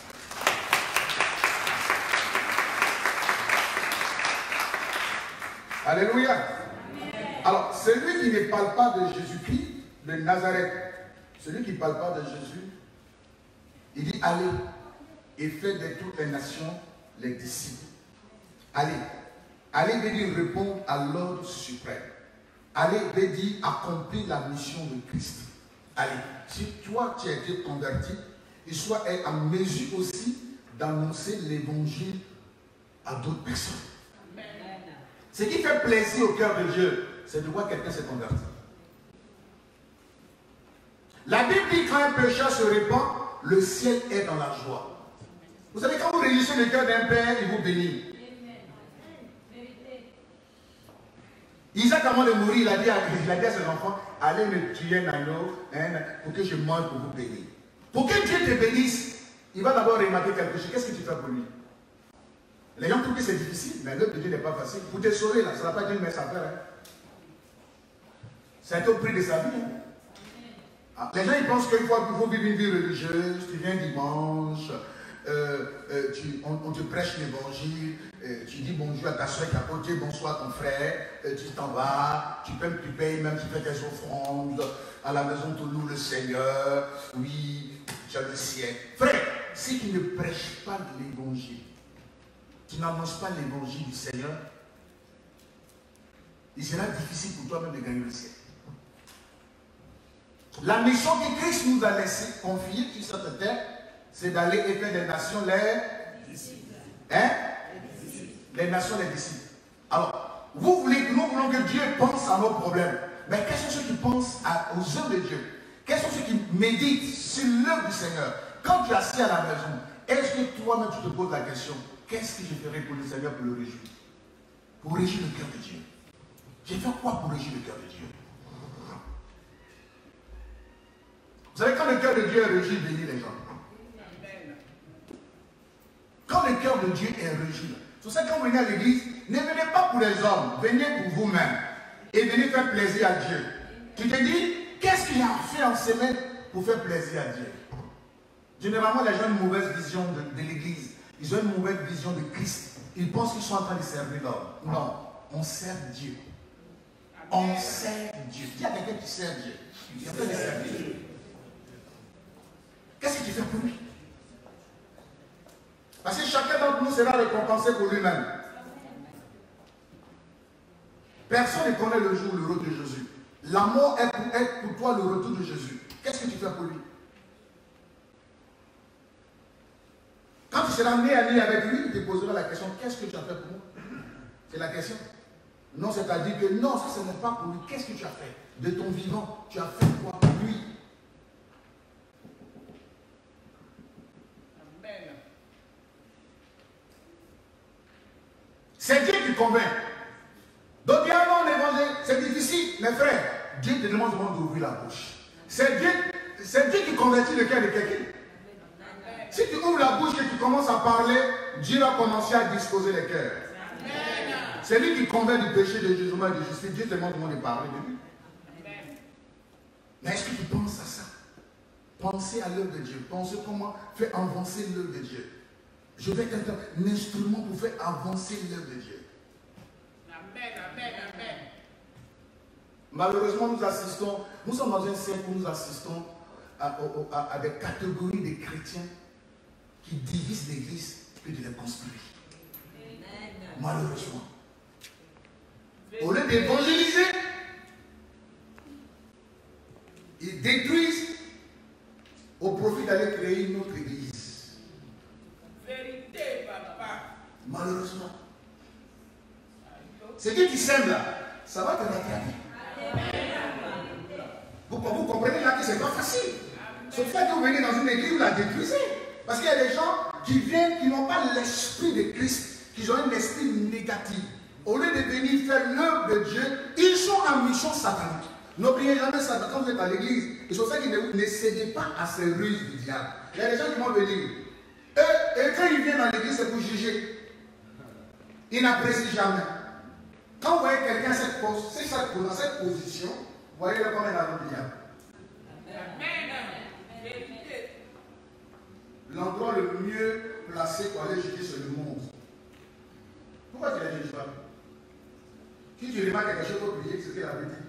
Alléluia. Amen. Alors, celui qui ne parle pas de Jésus-Christ, de Nazareth, celui qui ne parle pas de Jésus, il dit allez et faites de toutes les nations les disciples. Allez. Allez veut dire répondre à l'ordre suprême. Allez veut dire accomplir la mission de Christ. Allez. Si toi tu as été converti, il soit en mesure aussi d'annoncer l'évangile à d'autres personnes. Ce qui fait plaisir au cœur de Dieu, c'est de voir quelqu'un se convertir. La Bible dit quand un pécheur se répand, le ciel est dans la joie. Vous savez, quand vous réunissez le cœur d'un père, il vous bénit. Isaac, avant de mourir, il a dit à, il a dit à ses enfants, allez me tuer un agneau hein, pour que je mange pour vous bénir. Pour que Dieu te bénisse, il va d'abord remarquer quelque chose. Qu'est-ce que tu fais pour lui? Les gens trouvent que c'est difficile, mais l'œuvre de Dieu n'est pas facile. Pour te sauver, là, ça ne va pas dire une messe à faire. Hein. C'est au prix de sa vie. Hein. Ah, les gens ils pensent qu'il faut, faut vivre une vie religieuse, tu viens dimanche, euh, euh, tu, on, on te prêche l'évangile, euh, tu dis bonjour à ta soeur qui est à côté, bonsoir ton frère, euh, tu t'en vas, tu payes, tu payes même, tu fais tes offrandes, à la maison tu loues le Seigneur, oui, tu as le ciel. Frère, si tu ne prêches pas l'évangile, tu n'annonces pas l'évangile du Seigneur, il sera difficile pour toi-même de gagner le ciel. La mission que Christ nous a laissé confier sur cette terre, c'est d'aller et faire des nations les disciples. Hein? Les disciples. Les nations les disciples. Alors, vous voulez que nous voulons que Dieu pense à nos problèmes. Mais quels sont ceux qui pensent à, aux œuvres de Dieu? Quels sont ceux qui méditent sur l'œuvre du Seigneur? Quand tu es assis à la maison, est-ce que toi-même tu te poses la question, qu'est-ce que je ferai pour le Seigneur pour le réjouir? Pour réjouir le cœur de Dieu. J'ai fait quoi pour réjouir le cœur de Dieu? Vous savez, quand le cœur de Dieu est régi, il bénit les gens. Quand le cœur de Dieu est régi, c'est pour ça que quand vous venez à l'église, ne venez pas pour les hommes, venez pour vous-même. Et venez faire plaisir à Dieu. Tu te dis, qu'est-ce qu'il a fait en semaine pour faire plaisir à Dieu? Généralement, les gens ont une mauvaise vision de, de l'église. Ils ont une mauvaise vision de Christ. Ils pensent qu'ils sont en train de servir l'homme. Non, on sert Dieu. On sert Dieu. Il y a quelqu'un qui sert Dieu. Il est en train de servir Dieu. Qu'est-ce que tu fais pour lui? Parce que chacun d'entre nous sera récompensé pour lui-même. Personne ne connaît le jour, le retour de Jésus. La mort est pour, est pour toi le retour de Jésus. Qu'est-ce que tu fais pour lui? Quand tu seras né à né avec lui, il te posera la question, qu'est-ce que tu as fait pour moi? C'est la question. Non, c'est-à-dire que non, ça ce n'est pas pour lui. Qu'est-ce que tu as fait? De ton vivant, tu as fait quoi pour lui? C'est Dieu qui convainc. Donc, il y a un non évangile, c'est difficile, mes frères. Dieu te demande d'ouvrir la bouche. C'est Dieu, c'est Dieu qui convertit le cœur de quelqu'un. Si tu ouvres la bouche et tu commences à parler, Dieu va commencer à disposer les cœurs. C'est lui qui convainc du péché, de jugement et de justice. Dieu te demande de parler de lui. Mais est-ce que tu penses à ça? Pensez à l'œuvre de Dieu. Pensez comment faire avancer l'œuvre de Dieu. Je vais être un instrument pour faire avancer l'œuvre de Dieu. Amen, amen, amen. Malheureusement, nous assistons, nous sommes dans un siècle où nous assistons à, à, à des catégories de chrétiens qui divisent l'Église et de les construire. Malheureusement. Au lieu d'évangéliser, ils détruisent au profit d'aller créer une autre Église. Vérité, papa. Malheureusement. C'est Dieu qui sème là, ça va te rattraper. Vous, vous comprenez là que c'est pas facile. C'est pour ça que vous venez dans une église, vous la détruisez. Parce qu'il y a des gens qui viennent, qui n'ont pas l'esprit de Christ, qui ont un esprit négatif. Au lieu de venir faire l'œuvre de Dieu, ils sont en mission satanique. N'oubliez jamais ça quand vous êtes à l'église. C'est pour ça que ne, ne cédez pas à ces ruses du diable. Il y a des gens qui vont venir. Et, et quand ils viennent dans l'église, c'est pour juger. Ils n'apprécient jamais. Quand vous voyez quelqu'un dans cette position, vous voyez le comment il a le diable. L'endroit le mieux placé pour aller juger, c'est le monde. Pourquoi tu ne juges pas? Si tu remarques quelque chose pour prier, c'est ce qu'il avait dit.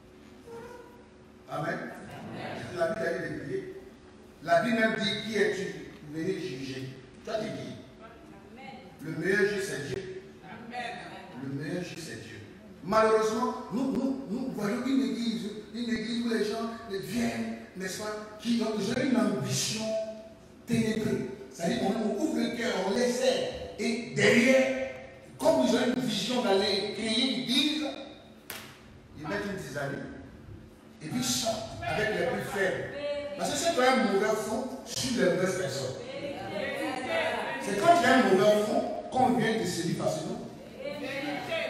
Amen. Amen. La Bible a dit de prier. La Bible même dit, qui es-tu? Venez juger. Toi, tu dis. Le meilleur juge, c'est Dieu. Amen. Le meilleur juge, c'est Dieu. Malheureusement, nous, nous, nous voyons une église, une église où les gens viennent, n'est-ce pas, qui ont une ambition ténébreuse. C'est-à-dire qu'on ouvre le cœur, on les aide. Et derrière, comme ils ont une vision d'aller créer une église, ils mettent une tisane. Et puis ils sortent avec les plus faibles. Parce que c'est quand un mauvais fond sur les mauvaises personnes. C'est quand il y a un mauvais fond qu'on vient de se dire facilement.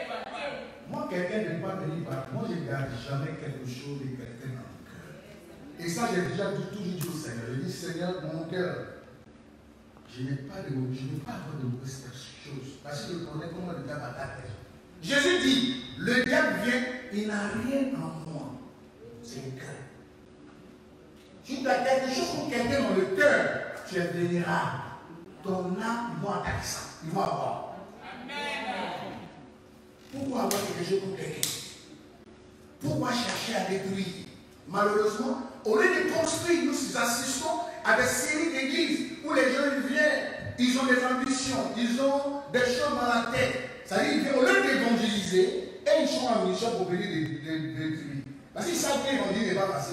Moi, quelqu'un ne peut pas venir par moi, je ne garde jamais quelque chose de quelqu'un dans le cœur. Et ça, j'ai déjà toujours dit au Seigneur. Je dis, Seigneur, dans mon cœur, je n'ai pas de je n'ai pas de mauvaises choses. Parce que je connais comment le diable attaque. Jésus dit, le diable vient, il n'a rien en moi. C'est le cœur. Si tu as quelque chose pour quelqu'un dans le cœur, tu es vénérable. Ton âme, ils vont attaquer ça. Ils vont avoir. Amen. Pourquoi avoir quelque chose pour quelqu'un? Pourquoi chercher à détruire? Malheureusement, au lieu de construire, nous assistons à des séries d'églises où les gens viennent, ils ont des ambitions, ils ont des choses dans la tête. C'est-à-dire qu'au lieu d'évangéliser, ils sont en mission pour venir détruire. Parce qu'ils savent que l'évangile n'est pas facile.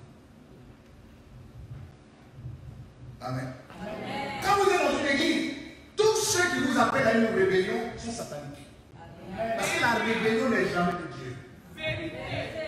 Amen. Amen. Quand vous êtes dans une église, tous ceux qui vous appellent à une rébellion sont sataniques. Amen. Parce que la rébellion n'est jamais de Dieu. Vérité.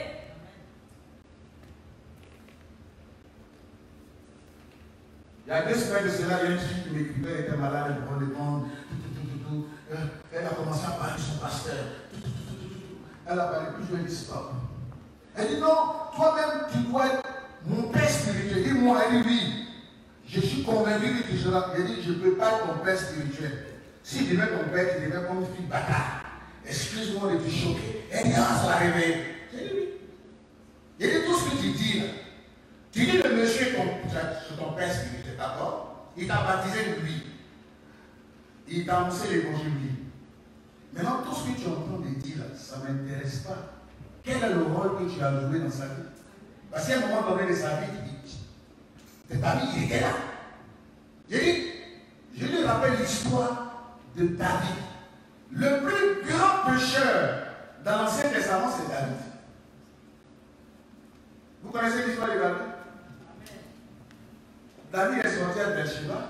Il y a deux semaines de cela, il y a une fille qui m'écrivait, elle était malade, elle prenait le monde, elle a commencé à parler de son pasteur. Elle a parlé plus, je lui ai dit stop. Elle dit non, toi-même tu dois être mon père spirituel. Dis-moi, elle dit oui. Je suis convaincu que tu seras. Elle dit je ne peux pas être ton père spirituel. Si je devais ton père, tu devais comme une fille bâtard. Excuse-moi de te choquer. Elle dit ah, ça va réveiller. J'ai dit oui. J'ai dit tout ce que tu dis là. Tu dis le monsieur est ton, ton père spirituel, d'accord? Il t'a baptisé de lui. Il t'a annoncé l'évangile. Maintenant, tout ce que tu entends de dire là, ça ne m'intéresse pas. Quel est le rôle que tu as joué dans sa vie? Parce qu'à un moment donné de sa vie, de ta vie, il était là. J'ai dit, je lui rappelle l'histoire de David. Le plus grand pécheur dans l'Ancien Testament, c'est David. Vous connaissez l'histoire de David? David est sorti à Beersheba.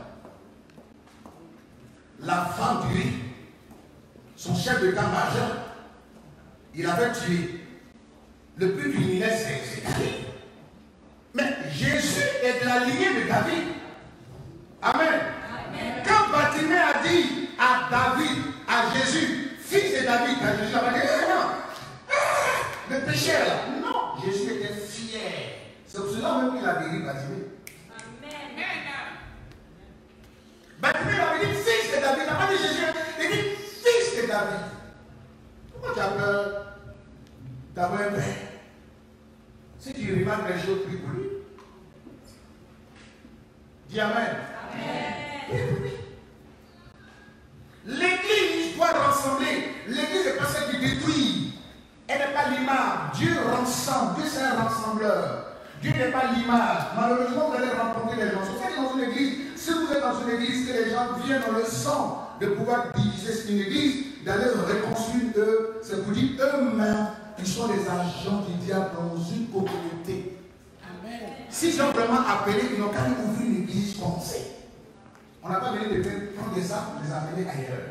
La femme du riz, son chef de camp-major, il avait tué. Le plus criminel, c'est David. Mais Jésus est de la lignée de David. Amen. Amen. Quand Bartimée a dit à David, à Jésus, fils de David, à Jésus, il a dit, non, le pécheur là. Non, Jésus était fier. C'est pour cela même qu'il a guéri Bartimée. Amen. Bartimée avait dit, fils de David. Il n'a pas dit Jésus, il dit, fils de David. Pourquoi tu as peur d'avoir un père? Si tu remarques les choses, prie pour lui. Dis Amen. Amen. Oui, oui. L'église doit rassembler. L'église n'est pas celle qui détruit. Elle n'est pas l'image. Dieu rassemble. Dieu c'est un rassembleur. Dieu n'est pas l'image. Malheureusement, vous allez rencontrer les gens. C'est pour ça que dans une église, si vous êtes dans une église, que les gens viennent dans le sang de pouvoir diviser une église, d'aller reconstruire eux, c'est pour dire eux-mêmes. Ils sont les agents du diable dans une communauté. Amen. Si ils ont vraiment appelé, ils n'ont qu'à ouvrir une église comme ça. On n'a pas besoin de prendre des armes pour les amener ailleurs.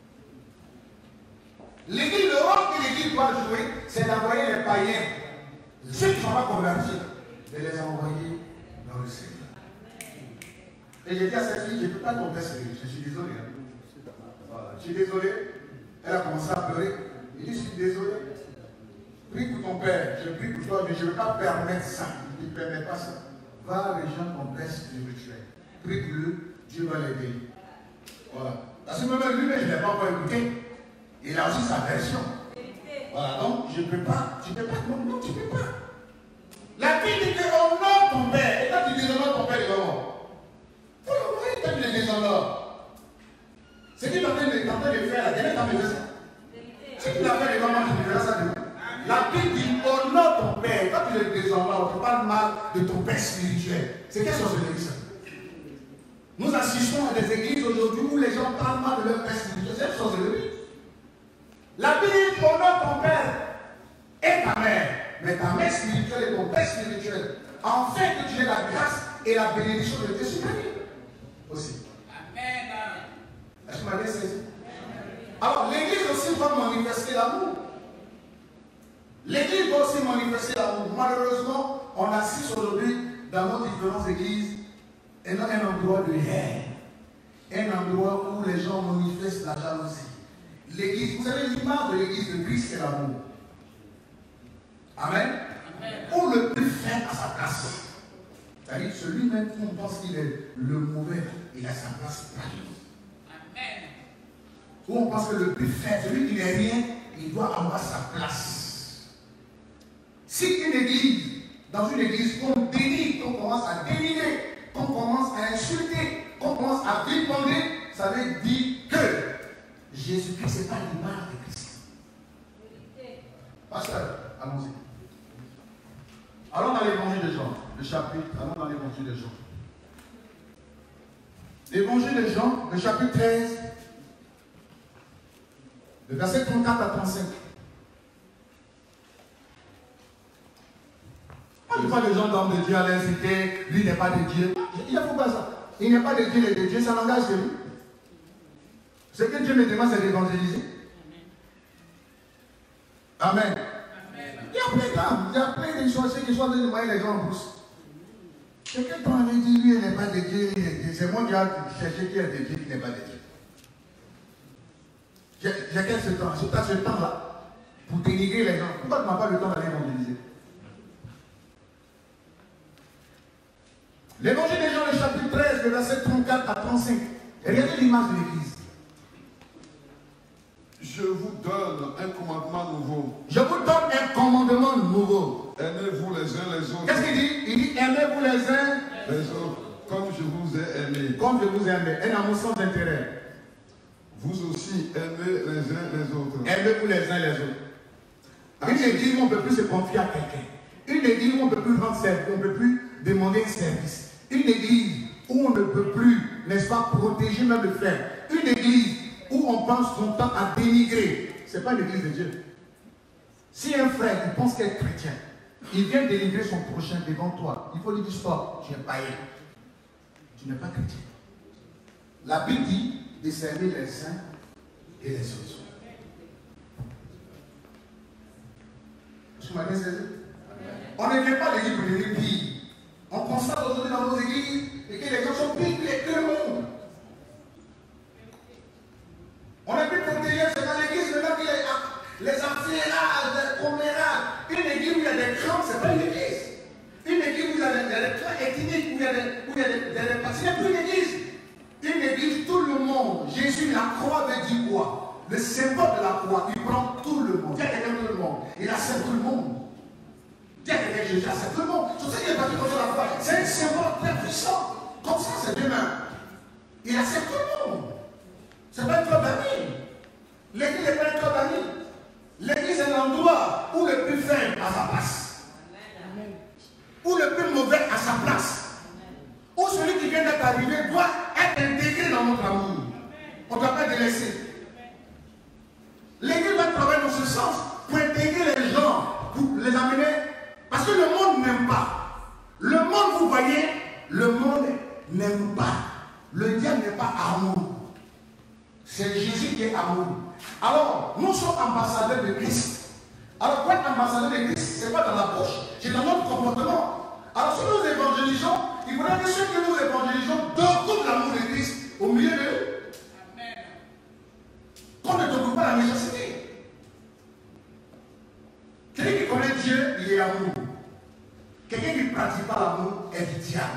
L'église, le rôle que l'église doit jouer, c'est d'envoyer les païens, ceux qui ne sont pas convertis, de les envoyer dans le Seigneur. Et j'ai dit à cette fille, je ne peux pas tomber sur lui. Je suis désolé. Voilà. Je suis désolé. Elle a commencé à pleurer. Il dit, je suis désolé. Prie pour ton père, je prie pour toi, mais je ne veux pas permettre ça. Il ne permet pas ça. Va rejoindre ton père spirituel. Prie pour lui, Dieu va l'aider. Voilà. Parce que même lui, je ne l'ai pas encore écouté. Il a aussi sa version. Voilà, donc je ne peux pas. Tu ne peux pas. Non, non, tu ne peux pas. La Bible dit qu'on honore ton père. Et quand tu déshonores ton père, il va voir. Il faut l'honorer quand tu le déshonores. Ce qu'il est en train de faire, la dernière temps, il fait ça. Si tu l'as fait les mamans, tu verras ça demain. La Bible dit honore ton père. Quand tu le déshonores, tu parles mal de ton père spirituel. C'est quelle sorcellerie ça? Nous assistons à des églises aujourd'hui où les gens parlent mal de leur père spirituel. C'est une sorcellerie. La Bible dit honore ton père et ta mère. Mais ta mère spirituelle et ton père spirituel. Afin que tu aies la grâce et la bénédiction de Dieu sur ta vie. Aussi. Amen. Est-ce que vous m'avez saisi? Alors, l'église aussi va manifester l'amour. L'église va aussi manifester l'amour. Malheureusement, on assiste aujourd'hui dans nos différentes églises un, un endroit de haine. Un endroit où les gens manifestent la jalousie. L'église, vous savez, l'image de l'église de Christ, c'est l'amour. Amen. Amen. Où le plus fin à sa place. C'est-à-dire celui-même qui on pense qu'il est le mauvais, il a sa place partout. Amen. Ou on pense que le plus faible, celui qui n'est rien, il doit avoir sa place. Si une église, dans une église, qu'on dénigre, qu'on commence à dénigrer, qu'on commence à insulter, qu'on commence à vilipender, ça veut dire que Jésus-Christ, ce n'est pas l'image de Christ. Pasteur, allons-y. Allons dans l'évangile de Jean, le chapitre, allons dans l'évangile de Jean. L'évangile de Jean, le chapitre treize, le verset trente-quatre à trente-cinq. Quand tu vois les gens d'hommes de Dieu à l'inciter, lui n'est pas de Dieu. Il ne faut pas ça. Il n'est pas de Dieu, il est de Dieu, ça l'engage de lui. Ce que Dieu me demande, c'est d'évangéliser. Amen. Il y a plein d'âmes, il y a plein de sorciers qui sont en train de noyer les gens en brousse. Quelqu'un t'en dit, lui, il n'est pas de Dieu, il est de Dieu. C'est moi qui ai cherché qui est de Dieu, qui n'est pas de Dieu. J'ai quel ce temps? Tu as ce temps-là pour dénigrer les gens. Pourquoi tu n'as pas le temps d'aller évangéliser? L'évangile de Jean, le chapitre treize, le verset trente-quatre à trente-cinq. Regardez l'image de l'église. Je vous donne un commandement nouveau. Je vous donne un commandement nouveau. Aimez-vous les uns les autres. Qu'est-ce qu'il dit? Il dit aimez-vous les uns les autres, comme je vous ai aimé. Comme je vous ai aimé. Un amour sans intérêt. Vous aussi aimez les uns les autres. Aimez-vous les uns les autres. Une église où on ne peut plus se confier à quelqu'un. Une église où on ne peut plus rendre service, on ne peut plus demander un service. Une église où on ne peut plus, n'est-ce pas, protéger même le frère. Une église où on passe son temps à dénigrer. Ce n'est pas l'église de Dieu. Si un frère il pense qu'être chrétien, il vient dénigrer son prochain devant toi, il faut lui dire stop, tu es païen. Tu n'es pas chrétien. La Bible dit de servir les uns et les autres. Tu m'as bien saisi? On ne vient pas l'église pour devenir pire. On constate aujourd'hui dans nos églises et que les gens sont pires que le monde. On est plus protégé, c'est dans l'église maintenant qu'il y a les affaires, les commérages. Une église où il y a des clans, ce n'est pas une église. Une église où il y a des, des clans ethniques, où il y a des, où il y a des, des, des partis, ce n'est plus une église. Une église, tout le monde. Jésus, la croix veut dire quoi? Le symbole de la croix, il prend tout le monde. Il y a quelqu'un tout le monde. Il accepte tout le monde. Il y a quelqu'un Jésus accepte tout le monde. C'est ça qu'il est parti contre la croix. C'est un symbole très puissant. Comme ça, c'est demain. Il accepte tout le monde. Ce n'est pas un club d'amis. L'église n'est pas un club d'amis. L'église est l'endroit où le plus faible a sa place. Amen. Où le plus mauvais a sa place. Amen. Où celui qui vient d'être arrivé doit être intégré dans notre amour. On ne doit pas délaisser. L'église doit travailler dans ce sens pour intégrer les gens, pour les amener. Parce que le monde n'aime pas. Le monde, vous voyez, le monde n'aime pas. Le diable n'est pas amour. C'est Jésus qui est amour. Alors, nous sommes ambassadeurs de Christ. Alors, pour être ambassadeur de Christ, ce n'est pas dans la bouche, c'est dans notre comportement. Alors, si nous évangélisons, il faudrait que ceux que nous évangélisons découvrent l'amour de Christ au milieu d'eux. Amen. Qu'on ne découvre pas la méchanceté. Quelqu'un qui connaît Dieu, il est amour. Quelqu'un qui ne pratique pas l'amour est du diable.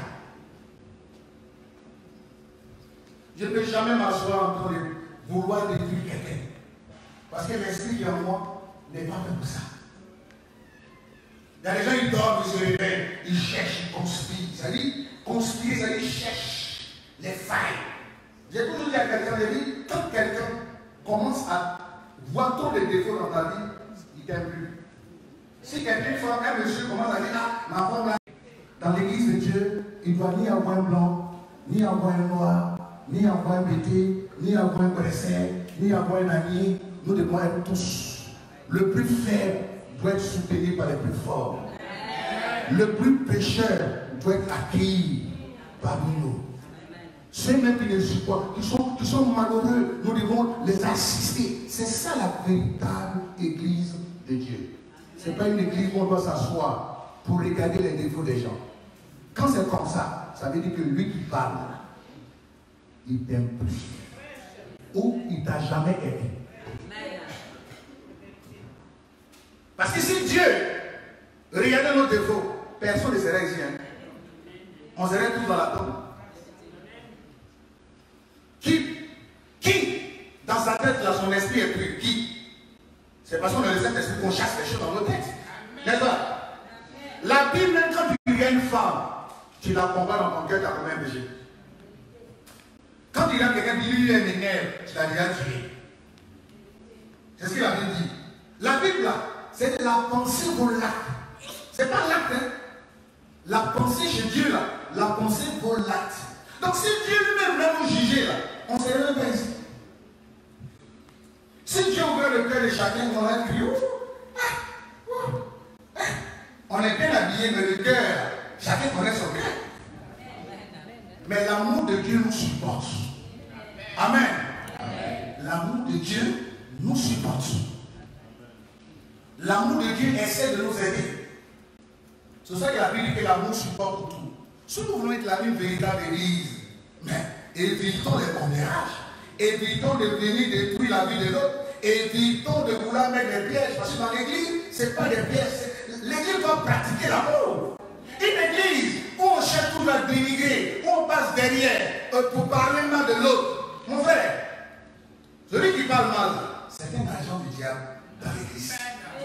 Je ne peux jamais m'asseoir en train de vouloir détruire quelqu'un. Parce que l'esprit qui est en moi n'est pas fait pour ça. Il y a des gens qui dorment, ils se réveillent, ils cherchent, ils conspirent. C'est-à-dire, conspirer, c'est-à-dire, ils cherchent les failles. J'ai toujours dit à quelqu'un, j'ai dit, quand quelqu'un commence à voir tous les défauts dans ta vie, il t'aime plus. Si quelqu'un, un monsieur commence à dire, ah, ma femme là, dans l'église de Dieu, il ne doit ni avoir un blanc, ni avoir un noir, ni avoir un bété, ni avoir un bresset, ni avoir un ami. Nous devons être tous. Le plus faible doit être soutenu par les plus forts. Le plus pécheur doit être accueilli parmi nous. Ceux même qui ne supportent, qui sont, qui sont malheureux, nous devons les assister. C'est ça la véritable église de Dieu. Ce n'est pas une église où on doit s'asseoir pour regarder les défauts des gens. Quand c'est comme ça, ça veut dire que lui qui parle, il t'aime plus. Ou il ne t'a jamais aimé. Parce que si Dieu regardait nos défauts, personne ne serait ici. Hein? On serait tous dans la tombe. Qui, qui, dans sa tête, là, son esprit est pur? Qui? C'est parce qu'on a le Saint-Esprit qu'on chasse les choses dans nos têtes. N'est-ce pas? La Bible, même quand tu regardes une femme, tu la combats dans ton cœur, tu as combien de péchés? Quand tu regardes quelqu'un qui lui est m'énerve, tu l'as déjà tué. C'est ce que la Bible dit. La Bible, là, c'est la pensée volatile. C'est pas l'acte, hein? La pensée chez Dieu, là, la pensée volatile. Donc si Dieu lui-même va nous juger, là, on ne serait même pas ici. Si Dieu ouvre le cœur de chacun, on va crier. On est bien habillé, mais le cœur, chacun connaît son cœur. Mais l'amour de Dieu nous supporte. Amen. L'amour de Dieu nous supporte. L'amour de Dieu essaie de nous aider. C'est ça qu'il a dit que l'amour supporte tout. Si nous voulons être la une véritable église, mais évitons les commérages, évitons de venir détruire la vie de l'autre, évitons de vouloir mettre des pièges. Parce que dans l'église, ce n'est pas des pièges. L'église doit pratiquer l'amour. Une église où on cherche toujours à dénigrer, où on passe derrière euh, pour parler mal de l'autre. Mon frère, celui qui parle mal, c'est un agent du diable dans l'église.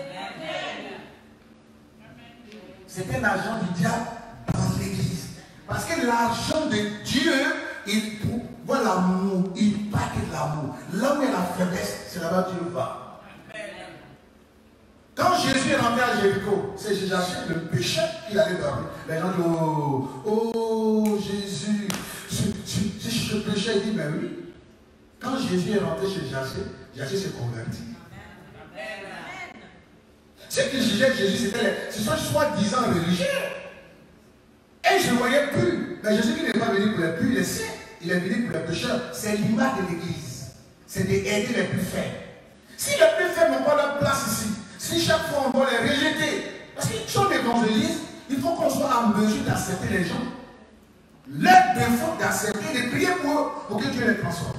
C'est un agent du diable dans l'église. Parce que l'argent de Dieu, il voit l'amour, il parle de l'amour. Là où il y a la faiblesse, c'est là-bas que Dieu va. Quand Jésus est rentré à Jéricho, c'est Jésus le péché qu'il allait dormir. Les gens disent, oh, oh Jésus, si je péchais, il dit, mais oui. Quand Jésus est rentré chez Jacques, Jacques s'est converti. Ce qui jugeait Jésus, c'était ce sont soi-disant religieux. Et je ne voyais plus. Mais Jésus n'est pas venu pour les plus, les saints. Il est venu pour les pécheurs. C'est l'image de l'église. C'est d'aider les plus faibles. Si les plus faibles n'ont pas leur place ici, si chaque fois on doit les rejeter, parce qu'ils sont évangélistes, il faut qu'on soit en mesure d'accepter les gens. Leur défaut d'accepter, de prier pour eux, pour que Dieu les transforme.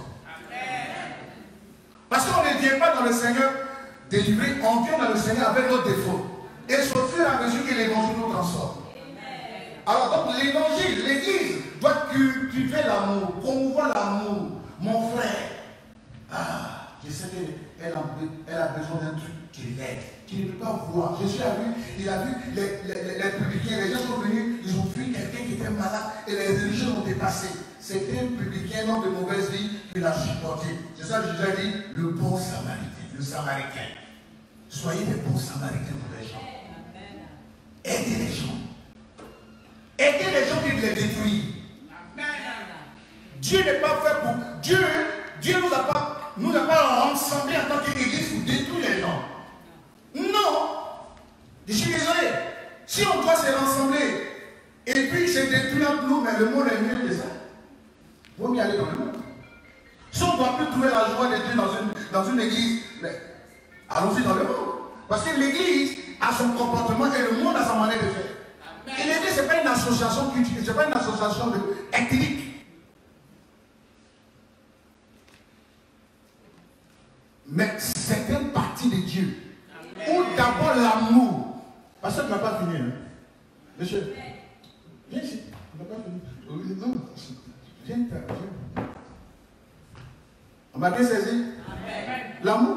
Parce qu'on ne vient pas dans le Seigneur délivré, on vient dans le Seigneur avec nos défauts. Et c'est au fur et à mesure que l'évangile nous transforme. Alors donc l'évangile, l'église doit cultiver l'amour, promouvoir l'amour. Mon frère, ah, je sais qu'elle a, elle a besoin d'un truc qui l'aide, qui ne peut pas voir. Jésus a vu, il a vu les, les, les, les publicains, les gens sont venus, ils ont vu quelqu'un qui était malade et les religieux l'ont dépassé. C'était un publicain, un homme de mauvaise vie, qui l'a supporté. C'est ça que Jésus a dit, le bon samaritain, le samaritain. Soyez des bons samaritains pour les gens. Aidez les gens. Aidez les gens qui les détruisent. Dieu n'est pas fait pour... Dieu, Dieu nous a pas, nous n'a pas rassemblés en tant qu'église pour détruire les gens. Non. Je suis désolé. Si on doit se rassembler et puis se détruire entre nous, mais le monde est mieux que ça. Il faut mieux aller dans le monde. Si on ne doit plus trouver la joie de Dieu dans une, dans une église, mais allons-y dans le monde. Parce que l'église a son comportement et le monde a sa manière de faire. Et l'église, ce n'est pas une association culturelle, ce n'est pas une association ethnique. Mais c'est une partie de Dieu. Où d'abord l'amour. Parce que tu n'as pas fini. Hein? Monsieur, viens ici. On n'a pas fini. Oui, non. Viens, viens. On m'a bien saisi? L'amour.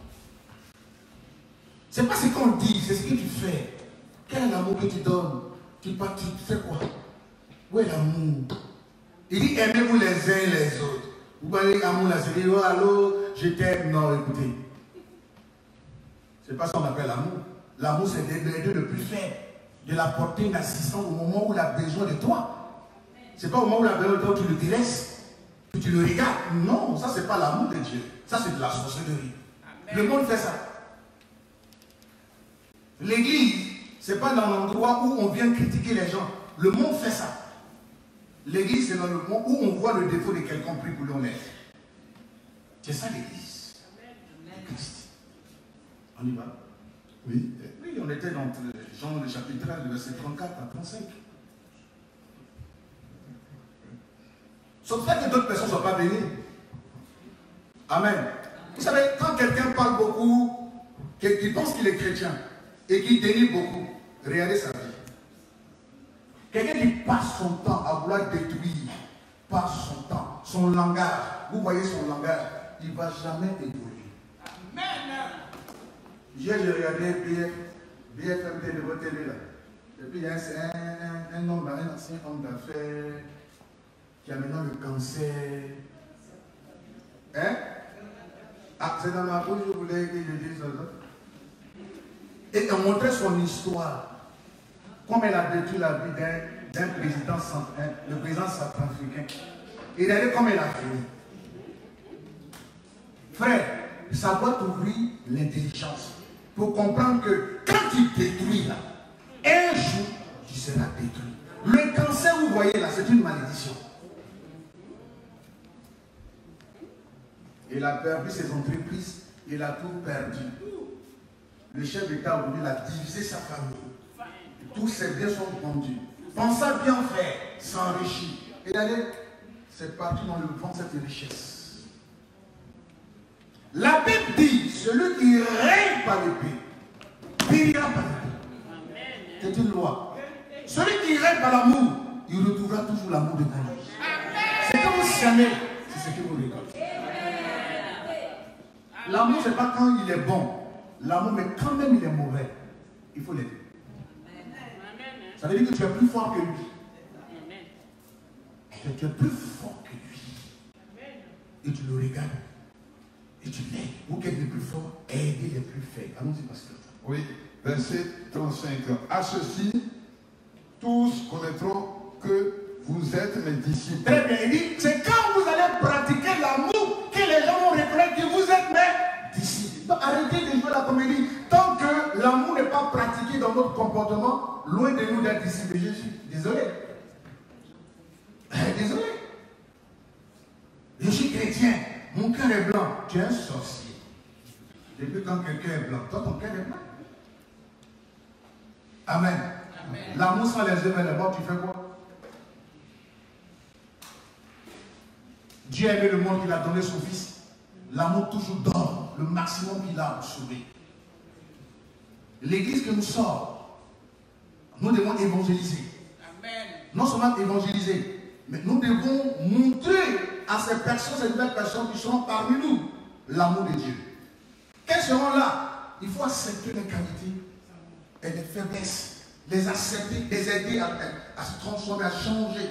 Ce n'est pas ce qu'on dit, c'est ce que tu fais. Quel est l'amour que tu donnes? Tu, tu fais quoi? Où est l'amour? Il dit aimez-vous les uns et les autres. Vous parlez d'amour là, c'est dire oh allô, je t'aime. Non, écoutez. Ce n'est pas ça qu'on appelle l'amour. L'amour, c'est d'aider le plus faible, de l'apporter une assistance au moment où il a besoin de toi. Ce n'est pas au moment où il a besoin de toi que tu le délaisses, que tu le regardes. Non, ça, ce n'est pas l'amour de Dieu. Ça, c'est de la sorcellerie. Le monde fait ça. L'église, ce n'est pas dans l'endroit où on vient critiquer les gens. Le monde fait ça. L'église, c'est dans le monde où on voit le défaut de quelqu'un pris pour l'honneur. C'est ça l'église. Christ. On y va? Oui. Oui, on était dans Jean le chapitre treize, le verset trente-quatre à trente-cinq. Sauf que d'autres personnes ne sont pas bénies. Amen. Vous savez, quand quelqu'un parle beaucoup, qui pense qu'il est chrétien, et qui dénie beaucoup, regardez sa vie. Quelqu'un qui parle passe son temps à vouloir détruire, passe son temps, son langage, vous voyez son langage, il ne va jamais évoluer. Amen. Hier, j'ai regardé B F M T de votre télé là. Et puis il y a un, un, un homme, un ancien homme d'affaires qui a maintenant le cancer. Hein? Ah, c'est dans ma bouche, je voulais que je dise ça. Et il montrait son histoire. Comme elle a détruit la vie d'un président centrafricain, le président centrafricain. Et regardez comme elle a fini. Frère, ça doit t'ouvrir l'intelligence pour comprendre que quand tu détruis là, un jour, tu seras détruit. Le cancer, vous voyez là, c'est une malédiction. Il a perdu ses entreprises, il a tout perdu. Le chef d'État aujourd'hui a divisé sa famille. Tous ses biens sont vendus. Pensa bien faire, s'enrichir. Et d'ailleurs, c'est parti dans le vent cette richesse. La Bible dit, celui qui règne par l'épée, périra par l'épée. C'est une loi. Celui qui règne par l'amour, il retrouvera toujours l'amour de Dieu. C'est que vous semez, c'est ce que vous récoltez. L'amour, ce n'est pas quand il est bon. L'amour, mais quand même il est mauvais, il faut l'aider. Ça veut dire que tu es plus fort que lui. Que tu es plus fort que lui. Et tu le regardes. Et tu l'aides. Vous qui êtes les plus forts, aidez les plus faibles. Allons-y, pasteur. Oui, verset trente-cinq. À ceci, tous connaîtront que vous êtes mes disciples. Très bien, il dit, c'est quand vous allez pratiquer l'amour que les gens vont reconnaître que vous êtes mes disciples. Donc arrêtez de jouer la comédie. Tant que l'amour n'est pas pratiqué dans notre comportement, loin de nous d'être disciples de Jésus. Désolé. Désolé. Je suis chrétien, mon cœur est blanc. Tu es un sorcier. Depuis quand quelqu'un est blanc, toi ton cœur est blanc. Amen. Amen. L'amour sans les yeux vers les bords, tu fais quoi? Dieu a aimé le monde, il a donné son fils. L'amour toujours donne le maximum qu'il a pour sauver. L'église que nous sommes, nous devons évangéliser. Amen. Non seulement évangéliser, mais nous devons montrer à ces personnes, ces nouvelles personnes qui seront parmi nous, l'amour de Dieu. Quelles seront là? Il faut accepter les qualités et les faiblesses, les accepter, les aider à, à se transformer, à changer.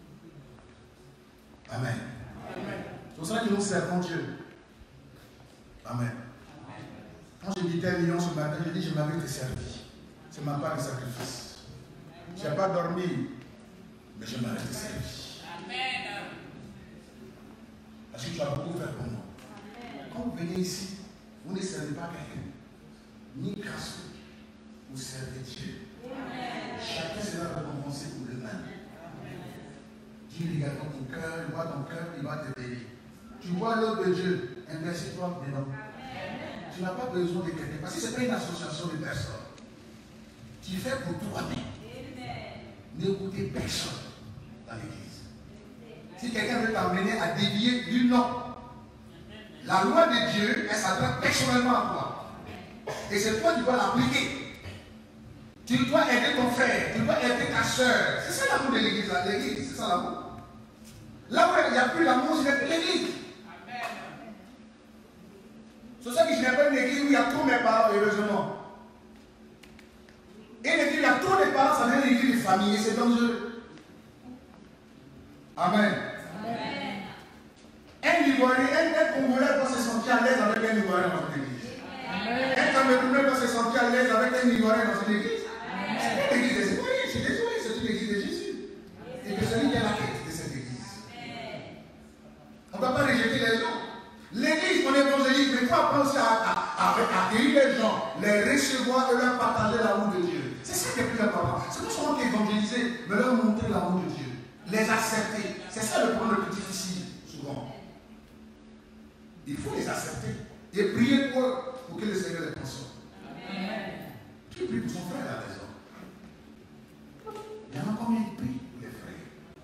Amen. C'est pour cela que nous servons Dieu. Amen. Quand je disais Lyon ce matin, je dis je m'avais été servi. C'est ma part de sacrifice. Je n'ai pas dormi, mais je m'avais été servi. Amen. Parce que tu as beaucoup fait pour moi. Quand vous venez ici, vous ne servez pas quelqu'un, ni grâce, vous servez Dieu. Amen. Chacun sera récompensé pour lui-même. Dieu regarde ton cœur, il voit ton cœur, il va te bénir. Tu vois l'œuvre de Dieu, investis-toi dedans. Tu n'as pas besoin de quelqu'un, parce que ce n'est pas une association de personnes. Tu fais pour toi-même. N'écoutez personne dans l'église. Si quelqu'un veut t'emmener à dévier du non, la loi de Dieu, elle s'adresse personnellement à toi. Et c'est toi qui dois l'appliquer. Tu dois aider ton frère, tu dois aider ta soeur. C'est ça l'amour de l'église. L'église, c'est ça l'amour. Là où il n'y a plus l'amour, c'est l'église. C'est ça que je n'ai pas une église où il y a tous mes parents, heureusement. Et l'église, il y a tous les parents, ça devient une église de famille, et c'est dangereux. Amen. Amen. Un Ivoirien, un Congolais doit se sentir à l'aise avec un Ivoirien dans une église. Amen. Un Camerounais doit se sentir à l'aise avec un Ivoirien dans une église. C'est une église des Ivoiriens, je suis désolé, c'est une église de Jésus. Et que celui qui a la tête de cette église. On ne va pas rejeter les gens. L'église, on évangélise, mais il faut apprendre aussi à, à, à accueillir les gens, les recevoir et leur partager l'amour de Dieu. C'est ça qui est plus important. C'est pas seulement évangéliser, mais leur montrer l'amour de Dieu. Les accepter. C'est ça le problème le plus difficile, souvent. Il faut les accepter. Et prier pour eux, pour que le Seigneur les transforme. Qui prie pour son frère à la maison? Il y en a combien qui prient pour les frères?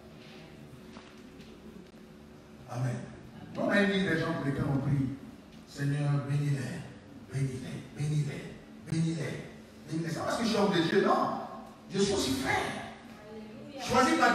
Amen. On a mis les gens pour lesquels on prie. Seigneur, bénis-les, bénis-les, bénis-les, bénis-les, bénis-les. C'est parce que je suis homme de Dieu, non. Je suis aussi frère. Choisi par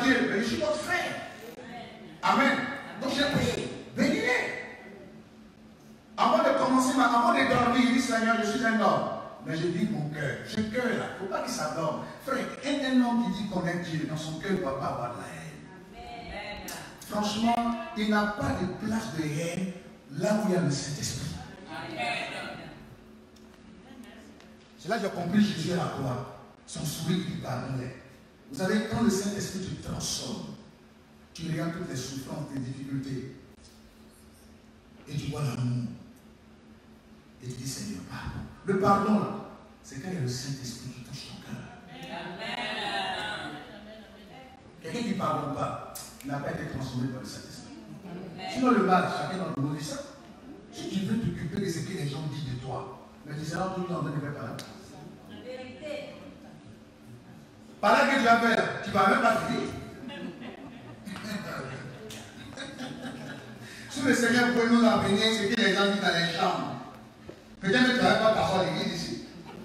suis votre frère. Amen. Donc j'ai prié, bénis-les. Avant de commencer, avant de dormir, il dit Seigneur, je suis un homme. Mais je dis mon cœur, ce cœur-là, il ne faut pas qu'il s'adorme. Frère, un, un homme qui dit connaître Dieu, dans son cœur, il ne va pas avoir de la haine. Amen. Franchement, il n'a pas de place de haine là où il y a le Saint-Esprit. C'est là que j'ai compris Jésus à la croix. Son sourire qui parlait. Vous savez, quand le Saint-Esprit te transforme, tu regardes toutes les souffrances, les difficultés, et tu vois l'amour. Et tu dis Seigneur, pardon. Le pardon, là, c'est quand il y a le Saint-Esprit qui touche ton cœur. Quelqu'un qui ne pardonne pas, il n'a pas été transformé par le Saint-Esprit. Sinon, le mal, chacun dans le monde dit ça. Si tu veux t'occuper de ce que les gens disent de toi, mais tu seras tout le temps en train de faire par là. La vérité. Par là que tu vas faire, tu ne vas même pas finir. Si le Seigneur pouvait nous amener ce que les gens disent dans les chambres, peut-être que tu ne vas pas t'asseoir à l'église ici.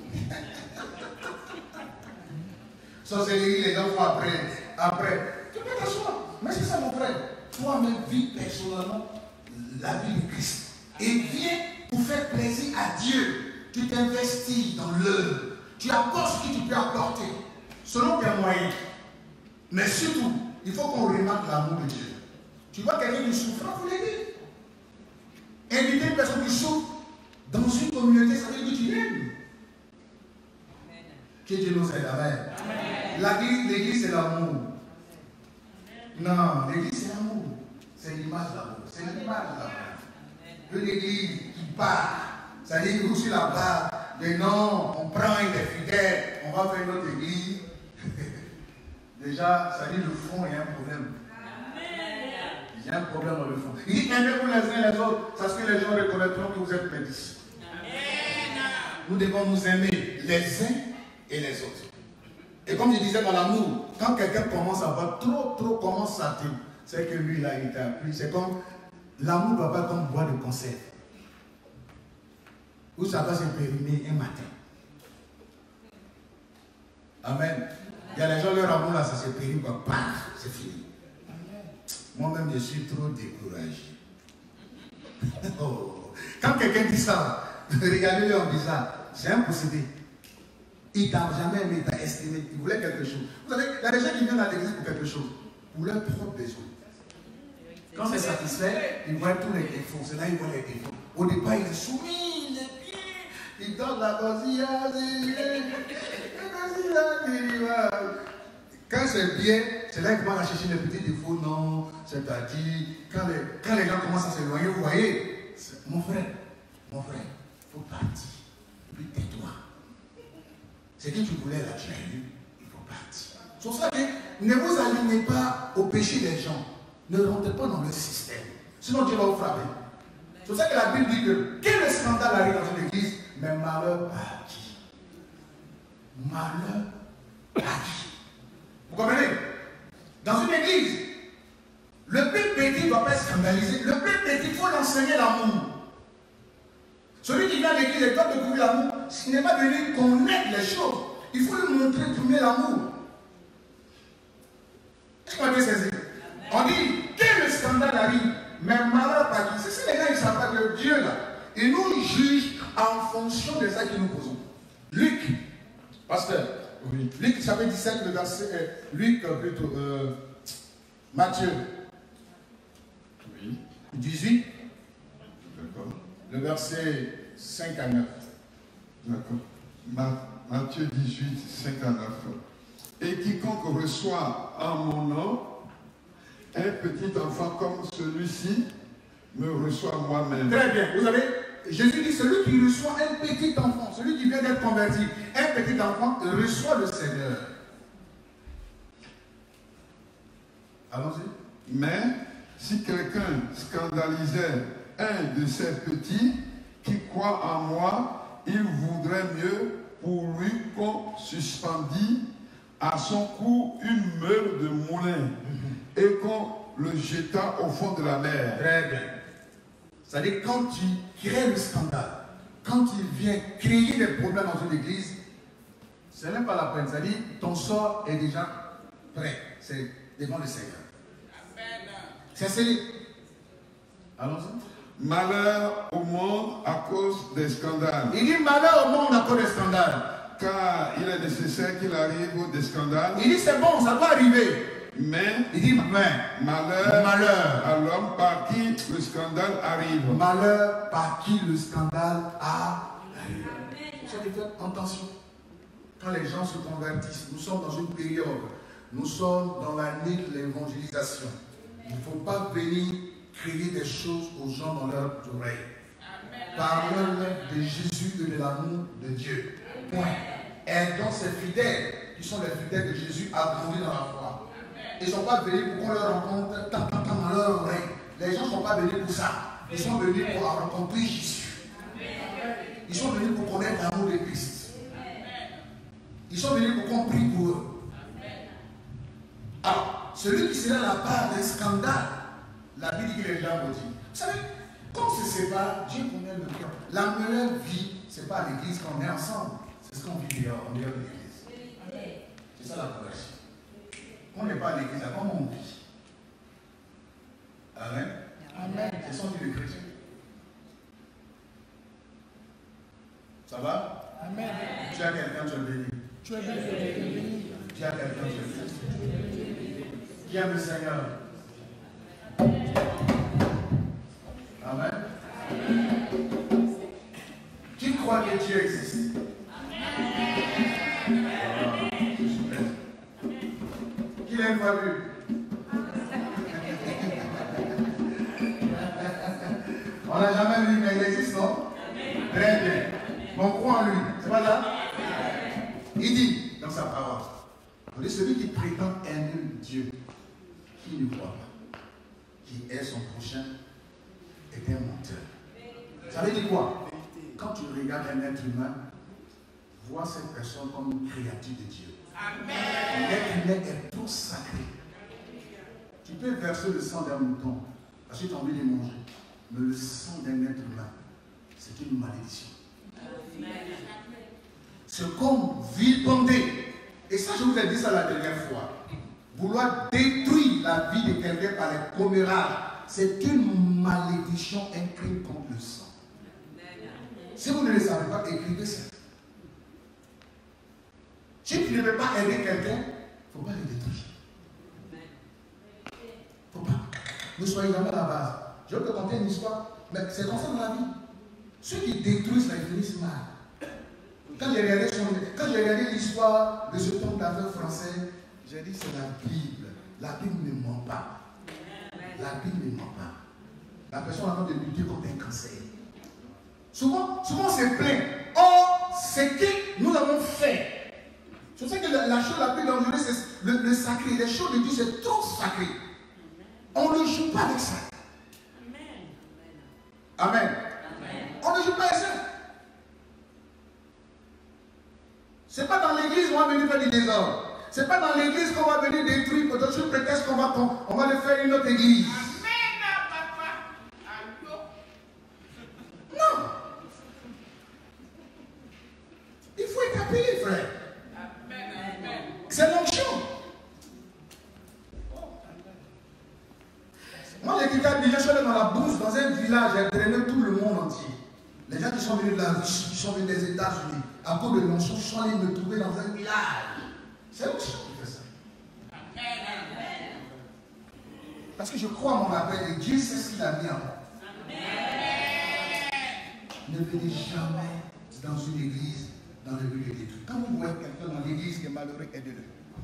Sorcellerie, les gens font après. Après, tu peux t'asseoir. Mais c'est ça, mon frère. Toi-même, vis personnellement la vie de Christ. Et viens pour faire plaisir à Dieu. Tu t'investis dans l'œuvre. Tu apportes ce que tu peux apporter, selon tes moyens. Mais surtout, il faut qu'on remarque l'amour de Dieu. Tu vois quelqu'un qui souffre, il faut l'aider. Inviter une personne qui souffre dans une communauté, ça veut dire que tu l'aimes. Que Dieu nous aide. Amen. L'église, c'est l'amour. Non, l'église, c'est l'amour. C'est l'image de l'amour. C'est l'image de l'amour. Une église qui part, ça dit que aussi là-bas, mais non, on prend des fidèles, on va faire une autre église. Déjà, ça dit le fond, il y a un problème. Il y a un problème dans le fond. Il dit aimez-vous les uns les autres, parce que les gens reconnaîtront que vous êtes mes disciples. Nous devons nous aimer les uns et les autres. Et comme je disais dans l'amour, quand quelqu'un commence à voir trop, trop commence à te, c'est que lui, là, il t'a appris. C'est comme l'amour ne doit pas être comme boire de conserve. Où ça va se périmer un matin. Amen. Il y a les gens, leur amour là, ça se périme, paf, c'est fini. Moi-même, je suis trop découragé. Oh. Quand quelqu'un dit ça, regardez-le en disant, c'est un possédé. Il t'a jamais aimé, il t'a estimé, il voulait quelque chose. Vous savez, il y a des gens qui viennent à l'église pour quelque chose, pour leur propre besoin. Quand c'est satisfait, ils voient tous les défauts. C'est là qu'ils voient les défauts. Au départ, il est soumis, il est bien, il donne la vasilla, quand c'est bien, c'est là qu'ils commencent à chercher les petits défauts. Non, c'est-à-dire, quand les, quand les gens commencent à s'éloigner, vous voyez, mon frère, mon frère, il faut partir. Et puis tais-toi. C'est que tu voulais là, tu as eu, il faut partir. C'est pour ça que ne vous alignez pas au péché des gens. Ne rentrez pas dans le système. Sinon Dieu va vous frapper. C'est pour ça que la Bible dit que quel scandale arrive dans une église, mais malheur à qui? Malheur à qui? Vous comprenez? Dans une église, le plus petit ne doit pas être scandalisé. Le plus petit, il faut l'enseigner l'amour. Celui qui vient à l'église et doit découvrir l'amour, ce n'est pas venir connaître les choses. Il faut lui montrer premier l'amour. Est-ce qu'on a bien saisi? On dit, quel scandale arrive, mais malheur par qui? C'est si les gens ne savent pas que Dieu là, il nous juge en fonction des actes que nous posons. Luc, pasteur, oui. Luc chapitre dix-sept, le verset, euh, Luc plutôt, euh, Matthieu, oui. dix-huit, d'accord. Le verset cinq à neuf. D'accord. Ma, Matthieu dix-huit, cinq à neuf. Et quiconque reçoit en mon nom un petit enfant comme celui-ci me reçoit moi-même. Très bien. Vous savez, Jésus dit celui qui reçoit un petit enfant, celui qui vient d'être converti, un petit enfant reçoit le Seigneur. Allons-y. Mais si quelqu'un scandalisait un de ces petits qui croit en moi, il voudrait mieux pour lui qu'on suspendît à son cou une meule de moulin mm-hmm. et qu'on le jeta au fond de la mer. Très bien. C'est-à-dire quand tu crées le scandale, quand tu viens créer des problèmes dans une église, ce n'est pas la peine. C'est-à-dire ton sort est déjà prêt. C'est devant le Seigneur. C'est scellé. Allons-y. Malheur au monde à cause des scandales. Il dit malheur au monde à cause des scandales. Car il est nécessaire qu'il arrive des scandales. Il dit c'est bon, ça doit arriver. Mais, il dit mais malheur, malheur à l'homme par qui le scandale arrive. Malheur par qui le scandale arrive. Faites attention. Quand les gens se convertissent, nous sommes dans une période, nous sommes dans l'année de l'évangélisation. Il ne faut pas venir crier des choses aux gens dans leurs oreilles. Parlez-leur de Jésus et de l'amour de Dieu. Point. Aidons ces fidèles, qui sont les fidèles de Jésus, à grandir dans la foi. Ils ne sont pas venus pour qu'on leur rencontre tant, tant, tant dans leur oreille. Les gens ne sont pas venus pour ça. Ils sont venus pour rencontrer Jésus. Ils sont venus pour connaître l'amour de Christ. Ils sont venus pour qu'on prie pour eux. Alors, celui qui sera la part d'un scandale, la Bible dit que les gens vont dire. Vous savez, quand on se sépare, Dieu connaît le cœur. La meilleure vie, ce n'est pas à l'église quand on est ensemble. C'est ce qu'on vit dehors, en dehors de l'église. C'est ça la conversion. On n'est pas à l'église, comment on vit? Amen. Amen. C'est son Dieu de chrétien. Ça va? Amen. Tu as quelqu'un, tu es béni. Tu es béni. Tu as quelqu'un, tu es béni. Qui aime le Seigneur? Amen. Qui croit que Dieu existe? Amen. Qui l'a une fois vu? On n'a jamais vu, mais il existe, non? Très bien. Mais on croit en lui. C'est pas ça? Il dit dans sa parole, celui qui prétend aimer Dieu, qui ne croit pas, qui est son prochain, est un menteur. Ça veut dire quoi? Quand tu regardes un être humain, vois cette personne comme une créature de Dieu. L'être humain est trop sacré. Tu peux verser le sang d'un mouton parce que tu as envie de manger. Mais le sang d'un être humain, c'est une malédiction. C'est comme vilipender. Et ça, je vous ai dit ça la dernière fois. Vouloir détruire la vie de quelqu'un par les commérages, c'est une malédiction, un crime contre le sang. Si vous ne le savez pas, écrivez ça. Si tu ne veux pas aider quelqu'un, il ne faut pas le détruire. Il ne faut pas. Ne soyez jamais à la base. Je vais te conter une histoire, mais c'est comme ça dans la vie. Ceux qui détruisent, ça, ils finissent mal. Quand j'ai regardé, regardé l'histoire de ce homme d'affaires français, j'ai dit c'est la Bible. La Bible ne ment pas. La Bible ne ment pas. La personne a besoin de lutter contre un cancer. Souvent, souvent on se plaint. Or, ce que nous avons fait, je sais que la, la chose la plus dangereuse, c'est le, le sacré. Les choses de Dieu, c'est trop sacré. On ne joue pas avec ça. Amen. Amen. On ne joue pas avec ça. Ce n'est pas dans l'église qu'on va venir faire du désordre. Ce n'est pas dans l'église qu'on va venir détruire pour d'autres prétextes qu'on va, on va le faire une autre église. Non. Il faut être appelé, frère. C'est l'onction. Moi, j'ai quitté Abidjan, je suis allé dans la bourse, dans un village, j'ai drainé tout le monde entier. Les gens qui sont venus de la Russie, qui sont venus des États-Unis, à cause de l'onction, sont allés me trouver dans un village. C'est l'onction qui fait ça. Parce que je crois à mon appel et Dieu sait ce qu'il a mis en moi. Ne venez jamais dans une église dans le but de détruire. Quand vous voyez quelqu'un dans l'église qui est malheureux, aidez-le.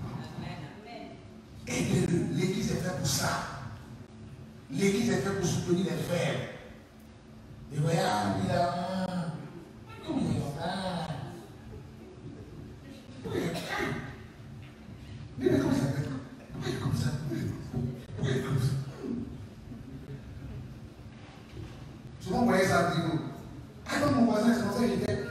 Aidez-le. L'église est faite pour ça. L'église est faite pour soutenir les frères. Et voilà, il a. Comment il va? Mais comment ça fait? Pourquoi il est comme ça? Pourquoi il est comme ça? Souvent, vous voyez ça à Dieu. Ah non, mon voisin, c'est comme ça, il était.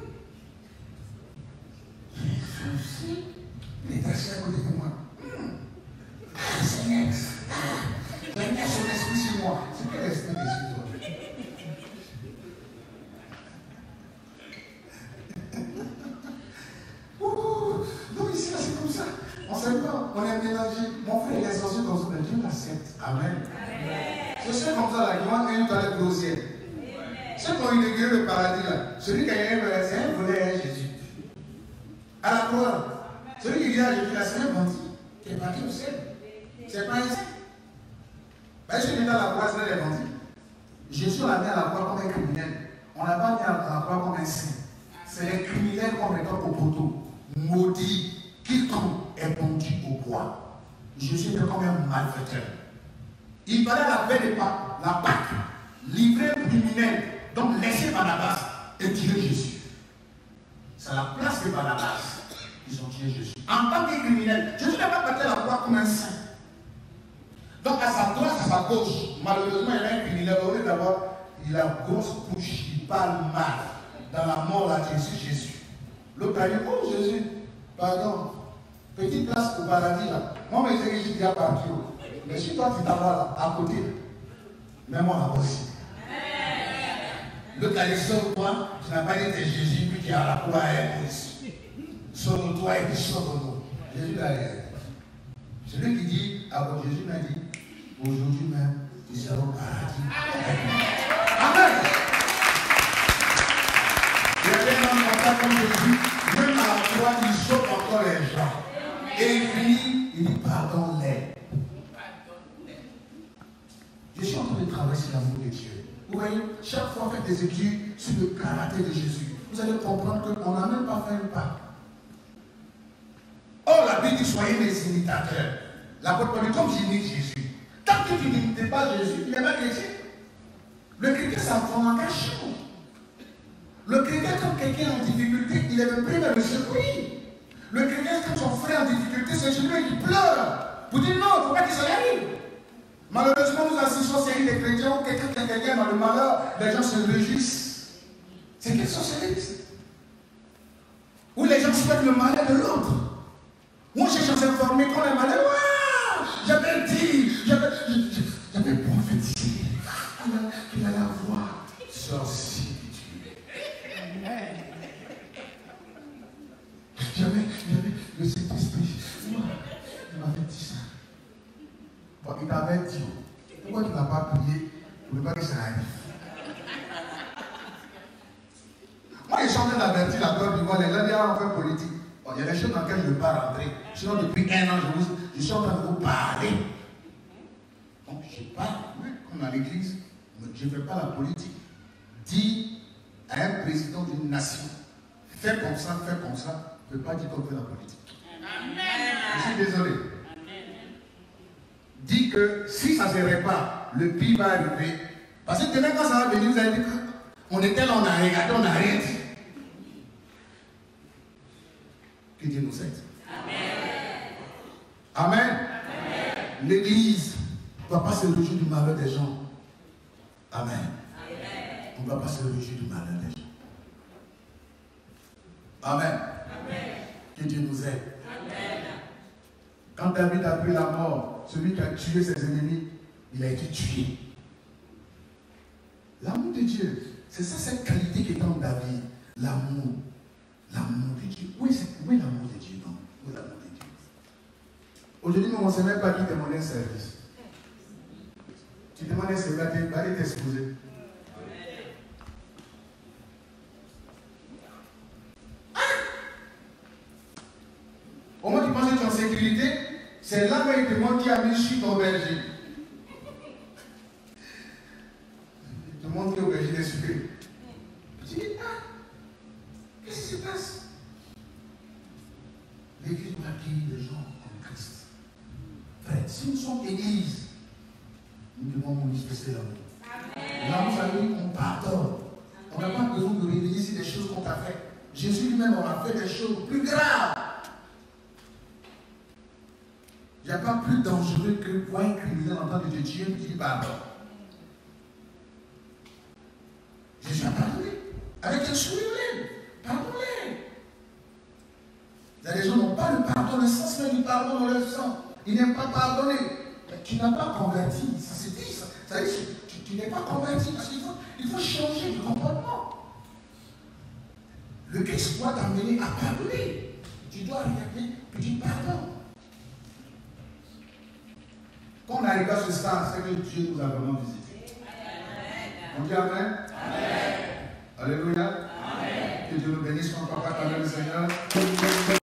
Il est assis à côté de moi. Ah, Seigneur. Il a mis son esprit sur moi. C'est quel esprit de sur toi? Amen. C'est ceux comme ça là, qui vont une toilette au ciel. Ceux qui ont inauguré le paradis là, celui qui a un c'est un volet à Jésus. À la croix, celui qui dit à Jésus là, c'est un bandit qui est parti au ciel. C'est pas un saint. Ben, celui qui est à la croix, c'est un bandit. Jésus l'a mis à la croix comme un criminel. On l'a pas mis à la croix comme un saint. C'est les criminels qu'on met au poteau. Maudit, quiconque est pendu au bois. Jésus était comme un malfaiteur. Il fallait la paix de Pâques, la Pâque, livrer un criminel, donc laisser Barnabas et tuer Jésus. C'est la place de Barnabas qu'ils ont tué Jésus. En tant que criminel, Jésus n'a pas battu la croix comme un saint. Donc à sa droite, à sa gauche, malheureusement, il y a un criminel, au lieu d'avoir, il a une grosse bouche, il parle mal. Dans la mort là, Jésus, Jésus. L'autre a dit, oh Jésus, pardon, petite place au paradis là. Moi, mais j'ai dit, il y a parti. Mais si toi, tu t'en vas là, à côté, mets-moi là aussi. L'autre a dit, sauve-toi, tu n'as pas dit c'est Jésus, puis tu as la croix à elle aussi. Sauve-toi et puis sauve-nous. Jésus a dit. Celui qui dit, alors Jésus m'a dit, aujourd'hui même, ils seront au paradis. Amen. Il y avait un homme comme ça comme Jésus, même à la croix, il sauve encore les gens. Et il finit, il dit, pardonne-les. Je suis en train de travailler sur l'amour de Dieu. Vous voyez, chaque fois, faites des études sur le caractère de Jésus. Vous allez comprendre qu'on n'a même pas fait un pas. Or, la Bible dit, soyez mes imitateurs. L'apôtre Paul dit, comme j'imite Jésus. Tant que tu n'imites pas Jésus, il n'est pas chrétien. Le chrétien, c'est un formation. Le chrétien, quand quelqu'un est en difficulté, il est le premier à le secourir. Le chrétien, quand son frère est en difficulté, c'est celui qui pleure. Vous dites non, il ne faut pas qu'il s'en arrive. Malheureusement, nous assistons à une des chrétiens où quelqu'un qui est quelqu'un dans le malheur, les gens se réjouissent. C'est quel socialisme? Où les gens souhaitent le malheur de l'autre. Où on cherche à s'informer qu'on est malheur. Waouh, j'avais dit, j'avais, j'avais prophétisé qu'il allait avoir sorcier. J'avais, j'avais le Saint-Esprit. Il m'avait dit ça. Bon, il t'avait dit. Pourquoi tu n'as pas prié pour ne pas que ça arrive? Moi, j'ai chanté d'avertir la Côte d'Ivoire. Les gens ont fait politique. Bon, il y a des choses dans lesquelles je ne veux pas rentrer. Sinon, depuis un an, je, vous, je suis en train de vous parler. Donc, je parle, comme dans l'église, je ne fais pas la politique. Dis à un président d'une nation, fais comme ça, fais comme ça. Je ne peux pas dire qu'on fait la politique. Amen. Je suis désolé. Amen. Dis que si ça ne se répare, le pire va arriver. Parce que demain, quand ça va venir, vous allez dire qu'on était là, on a regardé, on n'a rien dit. Que Dieu nous aide. Amen. Amen. Amen. L'église ne doit pas se réjouir du malheur des gens. Amen. Amen. On ne doit pas se réjouir du malheur des gens. Amen. Amen. Que Dieu nous aide. Amen. Quand David a pris la mort, celui qui a tué ses ennemis, il a été tué. L'amour de Dieu, c'est ça cette qualité qui est dans David. L'amour. L'amour de Dieu. Où est, où est l'amour de Dieu? Non? Où est l'amour de Dieu? Aujourd'hui, on ne sait même pas qui demande un service. Tu demandes un service, tu vas aller t'exposer. Au moins, tu penses que tu es en sécurité, c'est là où il te demande qui a mis sur ton berger. Il te demande qui est au berger des sucrés. Tu dis, ah, qu'est-ce qui se passe? L'église doit accueillir les gens en Christ. Frère, si nous sommes église, nous devons manifester l'amour. L'amour, ça veut dire qu'on pardonne. On n'a pas besoin de réveiller sur des choses qu'on t'a fait. Jésus lui-même aura fait des choses plus graves. Il n'y a pas plus dangereux que voir un criminel entendre de Dieu qui dit pardon. Jésus a pardonné. Avec un sourire, pardonnez. Il y a des gens qui n'ont pas le pardon, le sens même du pardon dans leur sang. Ils n'aiment pas pardonner. Mais tu n'as pas converti. Ça se dit, ça. Ça dit, tu, tu n'es pas converti parce qu'il faut, il faut changer de comportement. Le Christ doit t'amener à pardonner. Tu dois regarder et dire pardon. Quand on arrive à ce stade, c'est que Dieu nous a vraiment visité. On dit Amen. Amen. Alléluia. Amen. Que Dieu nous bénisse encore, Seigneur.